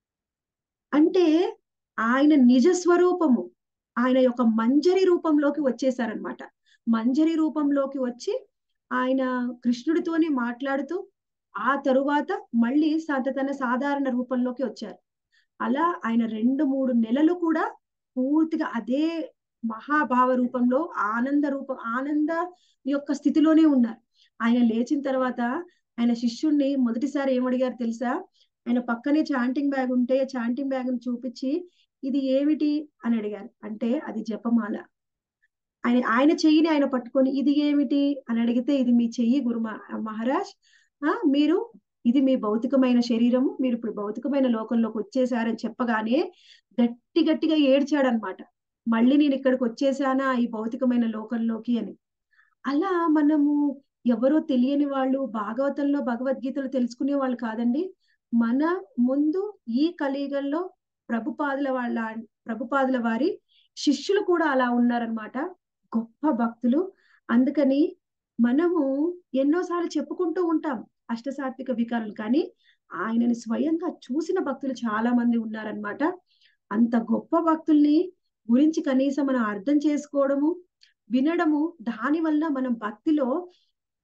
అంటే ఆయన నిజ స్వరూపము ఆయన యొక్క మంజరి రూపంలోకి వచ్చేసారనమాట. మంజరి రూపంలోకి వచ్చి ఆయన కృష్ణుడితోని మాట్లాడుతూ ఆ తరువాత మళ్ళీ తన సాధారణ రూపంలోకి వచ్చారు. అలా ఆయన రెండు మూడు నెలలు కూడా పూర్తిగా అదే మహాభావ రూపంలో ఆనంద రూపం ఆనంద యొక్క స్థితిలోనే ఉన్నారు. ఆయన లేచిన తర్వాత ఆయన శిష్యుణ్ణి మొదటిసారి ఏమడిగారు తెలుసా? ఆయన పక్కనే చాంటింగ్ బ్యాగ్ ఉంటే చాంటింగ్ బ్యాగ్ ని చూపించి ఇది ఏమిటి అని అడిగారు. అంటే అది జపమాల. ఆయన ఆయన చెయ్యిని ఆయన పట్టుకొని ఇది ఏమిటి అని అడిగితే ఇది మీ చెయ్యి గురు మహారాజ్, ఆ మీరు ఇది మీ భౌతికమైన శరీరము, మీరు ఇప్పుడు భౌతికమైన లోకంలోకి వచ్చేసారని చెప్పగానే గట్టి గట్టిగా ఏడ్చాడనమాట. మళ్ళీ నేను ఇక్కడికి వచ్చేసానా ఈ భౌతికమైన లోకంలోకి అని. అలా మనము ఎవరో తెలియని వాళ్ళు భాగవతంలో భగవద్గీతలు తెలుసుకునే వాళ్ళు కాదండి. మన ముందు ఈ కలియుగంలో ప్రభుపాదుల వాళ్ళ ప్రభుపాదుల వారి శిష్యులు కూడా అలా ఉన్నారనమాట, గొప్ప భక్తులు. అందుకని మనము ఎన్నోసార్లు చెప్పుకుంటూ ఉంటాం అష్టసాత్విక వికారాలు, కానీ ఆయనని స్వయంగా చూసిన భక్తులు చాలా మంది ఉన్నారనమాట. అంత గొప్ప భక్తుల్ని గురించి కనీసం మనం అర్థం చేసుకోవడము, వినడము, దాని వల్ల మనం భక్తిలో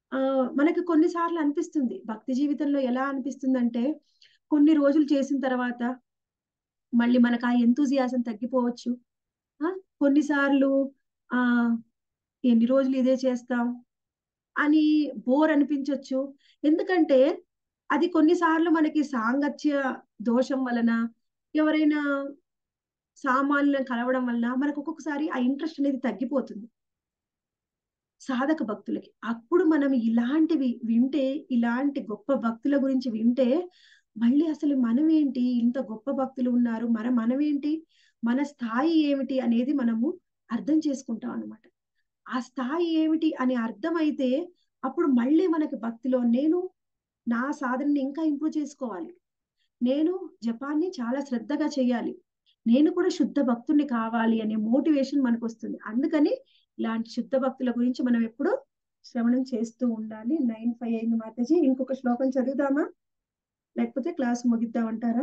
ఆ మనకి కొన్నిసార్లు అనిపిస్తుంది భక్తి జీవితంలో ఎలా అనిపిస్తుందంటే కొన్ని రోజులు చేసిన తర్వాత మళ్ళీ మనకు ఆ ఎంతూజియాజం తగ్గిపోవచ్చు. ఆ కొన్నిసార్లు ఆ ఎన్ని రోజులు ఇదే చేస్తాం అని బోర్ అనిపించవచ్చు. ఎందుకంటే అది కొన్నిసార్లు మనకి సాంగత్య దోషం వలన ఎవరైనా సామాన్యులను కలవడం వలన మనకు ఒక్కొక్కసారి ఆ ఇంట్రెస్ట్ అనేది తగ్గిపోతుంది సాధక భక్తులకి. అప్పుడు మనం ఇలాంటివి వింటే, ఇలాంటి గొప్ప భక్తుల గురించి వింటే మళ్ళీ అసలు మనమేంటి, ఇంత గొప్ప భక్తులు ఉన్నారు, మన మనమేంటి, మన స్థాయి ఏమిటి అనేది మనము అర్థం చేసుకుంటాం అన్నమాట. ఆ స్థాయి ఏమిటి అని అర్థమైతే అప్పుడు మళ్ళీ మనకి భక్తిలో నేను నా సాధనని ఇంకా ఇంప్రూవ్ చేసుకోవాలి, నేను జపాన్ని చాలా శ్రద్ధగా చేయాలి, నేను కూడా శుద్ధ భక్తుడిని కావాలి అనే మోటివేషన్ మనకు వస్తుంది. అందుకని ఇలాంటి శుద్ధ భక్తుల గురించి మనం ఎప్పుడు శ్రవణం చేస్తూ ఉండాలి. నైన్ ఫైవ్ అయింది మాతాజీ, ఇంకొక శ్లోకం చదువుదామా లేకపోతే క్లాస్ ముగిద్దామంటారా?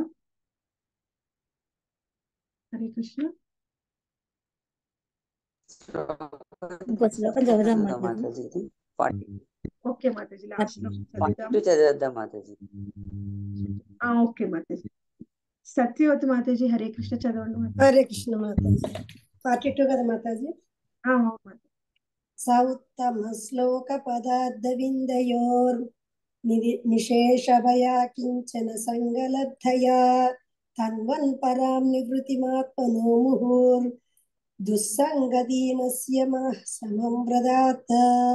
హరే కృష్ణ. ఇంకో శ్లోకం చదువుదాం చదువుదాం మాతాజీ. మాతాజీ. ఇది ఫార్టీ ఓకే మాతాజీ, లాస్ట్ శ్లోకం ఫార్టీ చదువుదాం. టూ చదివేద్దాం మాతాజీ. ఆ ఓకే మాతాజీ. సత్యవతి మాతాజీ హరే కృష్ణ చదవండి మాతాజీ. హరే కృష్ణ మాతాజీ. ఫార్టీ టూ కదా మాతాజీ. ఆ, అవును మాతాజీ. స ఉత్తమ శ్లోక పదార్థ విందయోర్ నిశేషభయా కించన సంగలబ్ధయా తన్వన్ పరాం నివృతిమాత్మనో ముహుర్ దుస్సంగదీనస్య సమం వ్రదాత్.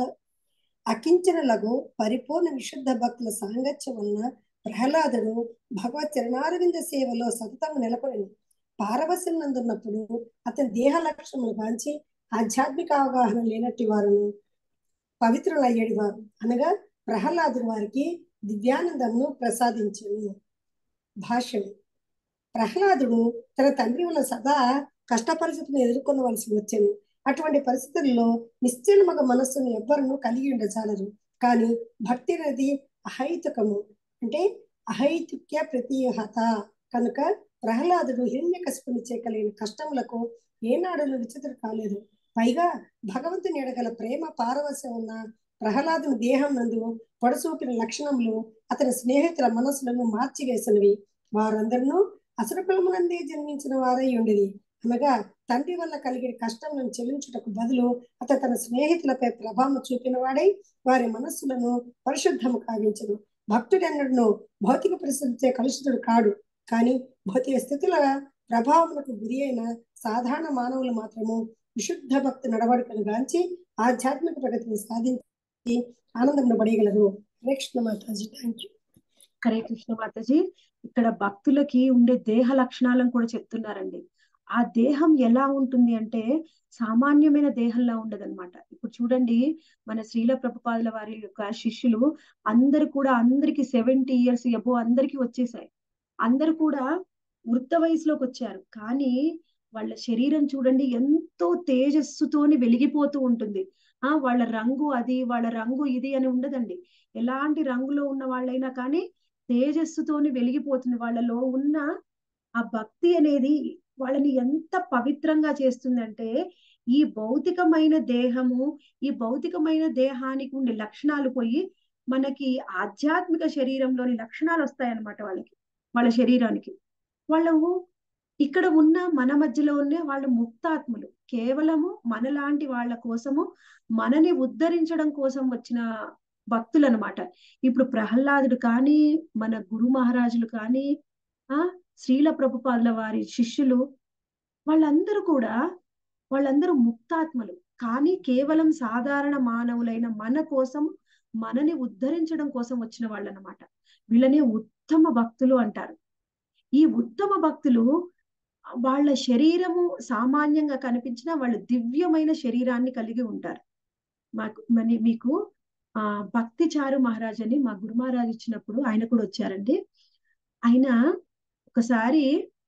అకించనులకు పరిపూర్ణ విశుద్ధ భక్తుల సాంగత్యం వలన ప్రహ్లాదుడు భగవత్ చరణారవింద సేవలో సతతం నెలకొని పారవశ్యం నందున్నప్పుడు అతని దేహ లక్షణములు కాంచి ఆధ్యాత్మిక అవగాహన లేనట్టి వారును పవిత్రులయ్యేది వారు అనగా ప్రహ్లాదుడు వారికి దివ్యానందమును ప్రసాదించను. భాష్యం. ప్రహ్లాదుడు తన తండ్రి వల్ల సదా కష్ట పరిస్థితులను ఎదుర్కొనవలసి వచ్చాను. అటువంటి పరిస్థితుల్లో నిశ్చలమగ మనస్సును ఎవ్వరూ కలిగి ఉండచాలరు. కానీ భక్తి అనేది అహైతుకము, అంటే అహైతుక్య ప్రతిహత కనుక ప్రహ్లాదుడు హిరణ్యకశిపుని చేయగలిగిన కష్టములకు ఏనాడును విచిత్రం కాలేదు. పైగా భగవంతుని ఎడగల ప్రేమ పారవశ్యం ఉన్న ప్రహ్లాదుని దేహం నందు పొడసూపిన లక్షణములు అతని స్నేహితుల మనస్సులను మార్చివేసినవి. వారందరూ అసుర కులమునందే జన్మించిన వారై ఉండేది. అనగా తండ్రి వల్ల కలిగిన కష్టములను చెల్లించుటకు బదులు అతను తన స్నేహితులపై ప్రభావం చూపిన వాడై వారి మనస్సులను పరిశుద్ధము కావించను. భక్తుడెన్నడను భౌతిక పరిస్థితితో కలుషితుడు కాడు. కానీ భౌతిక స్థితుల ప్రభావములకు గురి అయిన సాధారణ మానవులు మాత్రము విశుద్ధ భక్తి నడవడికను గాంచి ఆధ్యాత్మిక ప్రగతిని సాధించి ఆనందమును పడగలరు. హరే కృష్ణ మాతాజీ. Thank you. హరే కృష్ణ మాతాజీ. ఇక్కడ భక్తులకి ఉండే దేహ లక్షణాలను కూడా చెప్తున్నారండి. ఆ దేహం ఎలా ఉంటుంది అంటే సామాన్యమైన దేహంలా ఉండదన్నమాట. ఇప్పుడు చూడండి, మన శ్రీల ప్రభుపాదుల వారి యొక్క శిష్యులు అందరు కూడా అందరికి సెవెంటీ ఇయర్స్ ఎబో అందరికి వచ్చేసాయి. అందరు కూడా వృద్ధ వయసులోకి వచ్చారు. కానీ వాళ్ళ శరీరం చూడండి ఎంతో తేజస్సుతోని వెలిగిపోతూ ఉంటుంది. ఆ వాళ్ళ రంగు అది, వాళ్ళ రంగు ఇది అని ఉండదండి. ఎలాంటి రంగులో ఉన్న వాళ్ళైనా కానీ తేజస్సుతోని వెలిగిపోతుంది. వాళ్ళలో ఉన్న ఆ భక్తి అనేది వాళ్ళని ఎంత పవిత్రంగా చేస్తుందంటే ఈ భౌతికమైన దేహము, ఈ భౌతికమైన దేహానికి ఉండే లక్షణాలు పోయి మనకి ఆధ్యాత్మిక శరీరంలోని లక్షణాలు వస్తాయన్నమాట వాళ్ళకి, వాళ్ళ శరీరానికి. వాళ్ళు ఇక్కడ ఉన్న మన మధ్యలో ఉన్న వాళ్ళు ముక్తాత్ములు, కేవలము మనలాంటి వాళ్ళ కోసము మనని ఉద్ధరించడం కోసం వచ్చిన భక్తులు అనమాట. ఇప్పుడు ప్రహ్లాదుడు కానీ, మన గురు మహారాజులు కానీ, ఆ శ్రీల ప్రభుపాదుల వారి శిష్యులు, వాళ్ళందరూ కూడా వాళ్ళందరూ ముక్తాత్మలు. కానీ కేవలం సాధారణ మానవులైన మన కోసం, మనని ఉద్ధరించడం కోసం వచ్చిన వాళ్ళు అన్నమాట. వీళ్ళని ఉత్తమ భక్తులు అంటారు. ఈ ఉత్తమ భక్తులు వాళ్ళ శరీరము సామాన్యంగా కనిపించిన వాళ్ళు దివ్యమైన శరీరాన్ని కలిగి ఉంటారు. మాకు మరి మీకు ఆ భక్తి చారు మహారాజ్ అని మా గురు మహారాజ్ ఇచ్చినప్పుడు ఆయన కూడా వచ్చారండి. ఆయన ఒకసారి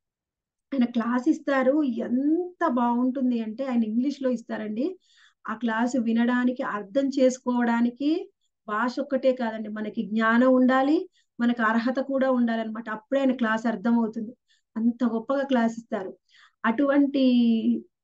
ఆయన క్లాస్ ఇస్తారు, ఎంత బాగుంటుంది అంటే ఆయన ఇంగ్లీష్ లో ఇస్తారండి. ఆ క్లాసు వినడానికి, అర్థం చేసుకోవడానికి భాష ఒక్కటే కాదండి, మనకి జ్ఞానం ఉండాలి, మనకు అర్హత కూడా ఉండాలన్నమాట. అప్పుడే ఆయన క్లాస్ అర్థం అవుతుంది. అంత గొప్పగా క్లాస్ ఇస్తారు. అటువంటి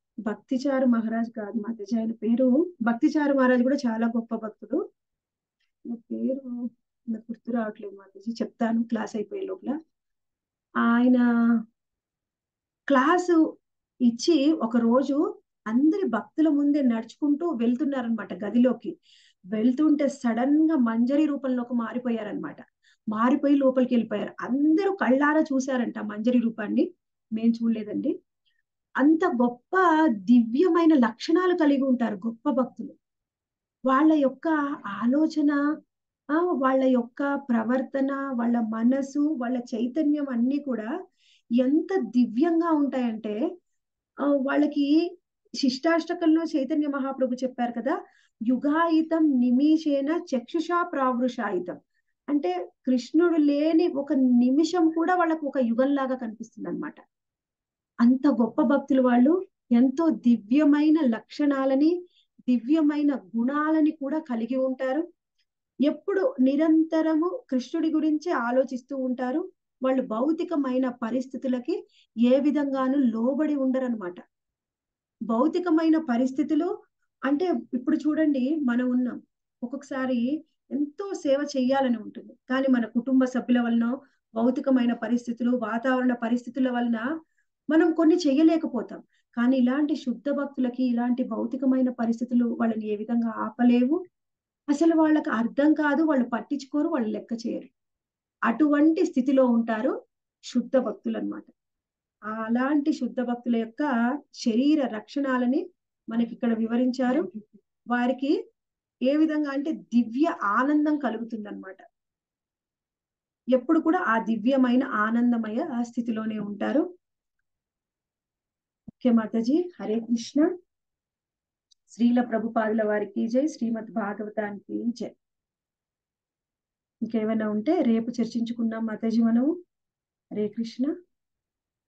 భక్తిచారు మహారాజ్ కాదు మాతాజీ, ఆయన పేరు భక్తిచారు మహారాజ్ కూడా చాలా గొప్ప భక్తుడు. నా పేరు నాకు గుర్తు రావట్లేదు మాతాజీ, చెప్తాను క్లాస్ అయిపోయే లోపల. ఆయన క్లాసు ఇచ్చి ఒక రోజు అందరి భక్తుల ముందే నడుచుకుంటూ వెళ్తున్నారనమాట గదిలోకి. వెళ్తుంటే సడన్ గా మంజరి రూపంలోకి మారిపోయారనమాట. మారిపోయి లోపలికి వెళ్ళిపోయారు. అందరూ కళ్ళారా చూశారంట మంజరి రూపాన్ని, మేము చూడలేదండి. అంత గొప్ప దివ్యమైన లక్షణాలు కలిగి ఉంటారు గొప్ప భక్తులు. వాళ్ళ యొక్క ఆలోచన, ఆ వాళ్ళ యొక్క ప్రవర్తన, వాళ్ళ మనసు, వాళ్ళ చైతన్యం అన్ని కూడా ఎంత దివ్యంగా ఉంటాయంటే, ఆ వాళ్ళకి శిష్టాష్టకంలో చైతన్య మహాప్రభు చెప్పారు కదా, యుగాయితం నిమిషేన చక్షుషా ప్రావృషాయితం. అంటే కృష్ణుడు లేని ఒక నిమిషం కూడా వాళ్ళకు ఒక యుగంలాగా కనిపిస్తుంది అనమాట. అంత గొప్ప భక్తులు వాళ్ళు. ఎంతో దివ్యమైన లక్షణాలని, దివ్యమైన గుణాలని కూడా కలిగి ఉంటారు. ఎప్పుడు నిరంతరము కృష్ణుడి గురించి ఆలోచిస్తూ ఉంటారు. వాళ్ళు భౌతికమైన పరిస్థితులకి ఏ విధంగానూ లోబడి ఉండరనమాట. భౌతికమైన పరిస్థితులు అంటే ఇప్పుడు చూడండి, మనం ఉన్నాం, ఒక్కొక్కసారి ఎంతో సేవ చేయాలని ఉంటుంది, కానీ మన కుటుంబ సభ్యుల వలన, భౌతికమైన పరిస్థితులు, వాతావరణ పరిస్థితుల వలన మనం కొన్ని చేయలేకపోతాం. కానీ ఇలాంటి శుద్ధ భక్తులకి ఇలాంటి భౌతికమైన పరిస్థితులు వాళ్ళని ఏ విధంగా ఆపలేవు. అసలు వాళ్ళకి అర్థం కాదు, వాళ్ళు పట్టించుకోరు, వాళ్ళు లెక్క చేయరు. అటువంటి స్థితిలో ఉంటారు శుద్ధ భక్తులు అన్నమాట. అలాంటి శుద్ధ భక్తుల యొక్క శరీర రక్షణాలని మనకి ఇక్కడ వివరించారు. వారికి ఏ విధంగా అంటే దివ్య ఆనందం కలుగుతుందన్నమాట. ఎప్పుడు కూడా ఆ దివ్యమైన ఆనందమయ స్థితిలోనే ఉంటారు. ఓకే మాతాజీ, హరే కృష్ణ. శ్రీల ప్రభుపాదుల వారికి జై, శ్రీమద్ భాగవతానికి జై. ఇంకేమైనా ఉంటే రేపు చర్చించుకుందాం మాతాజీ మనము. హరే కృష్ణ.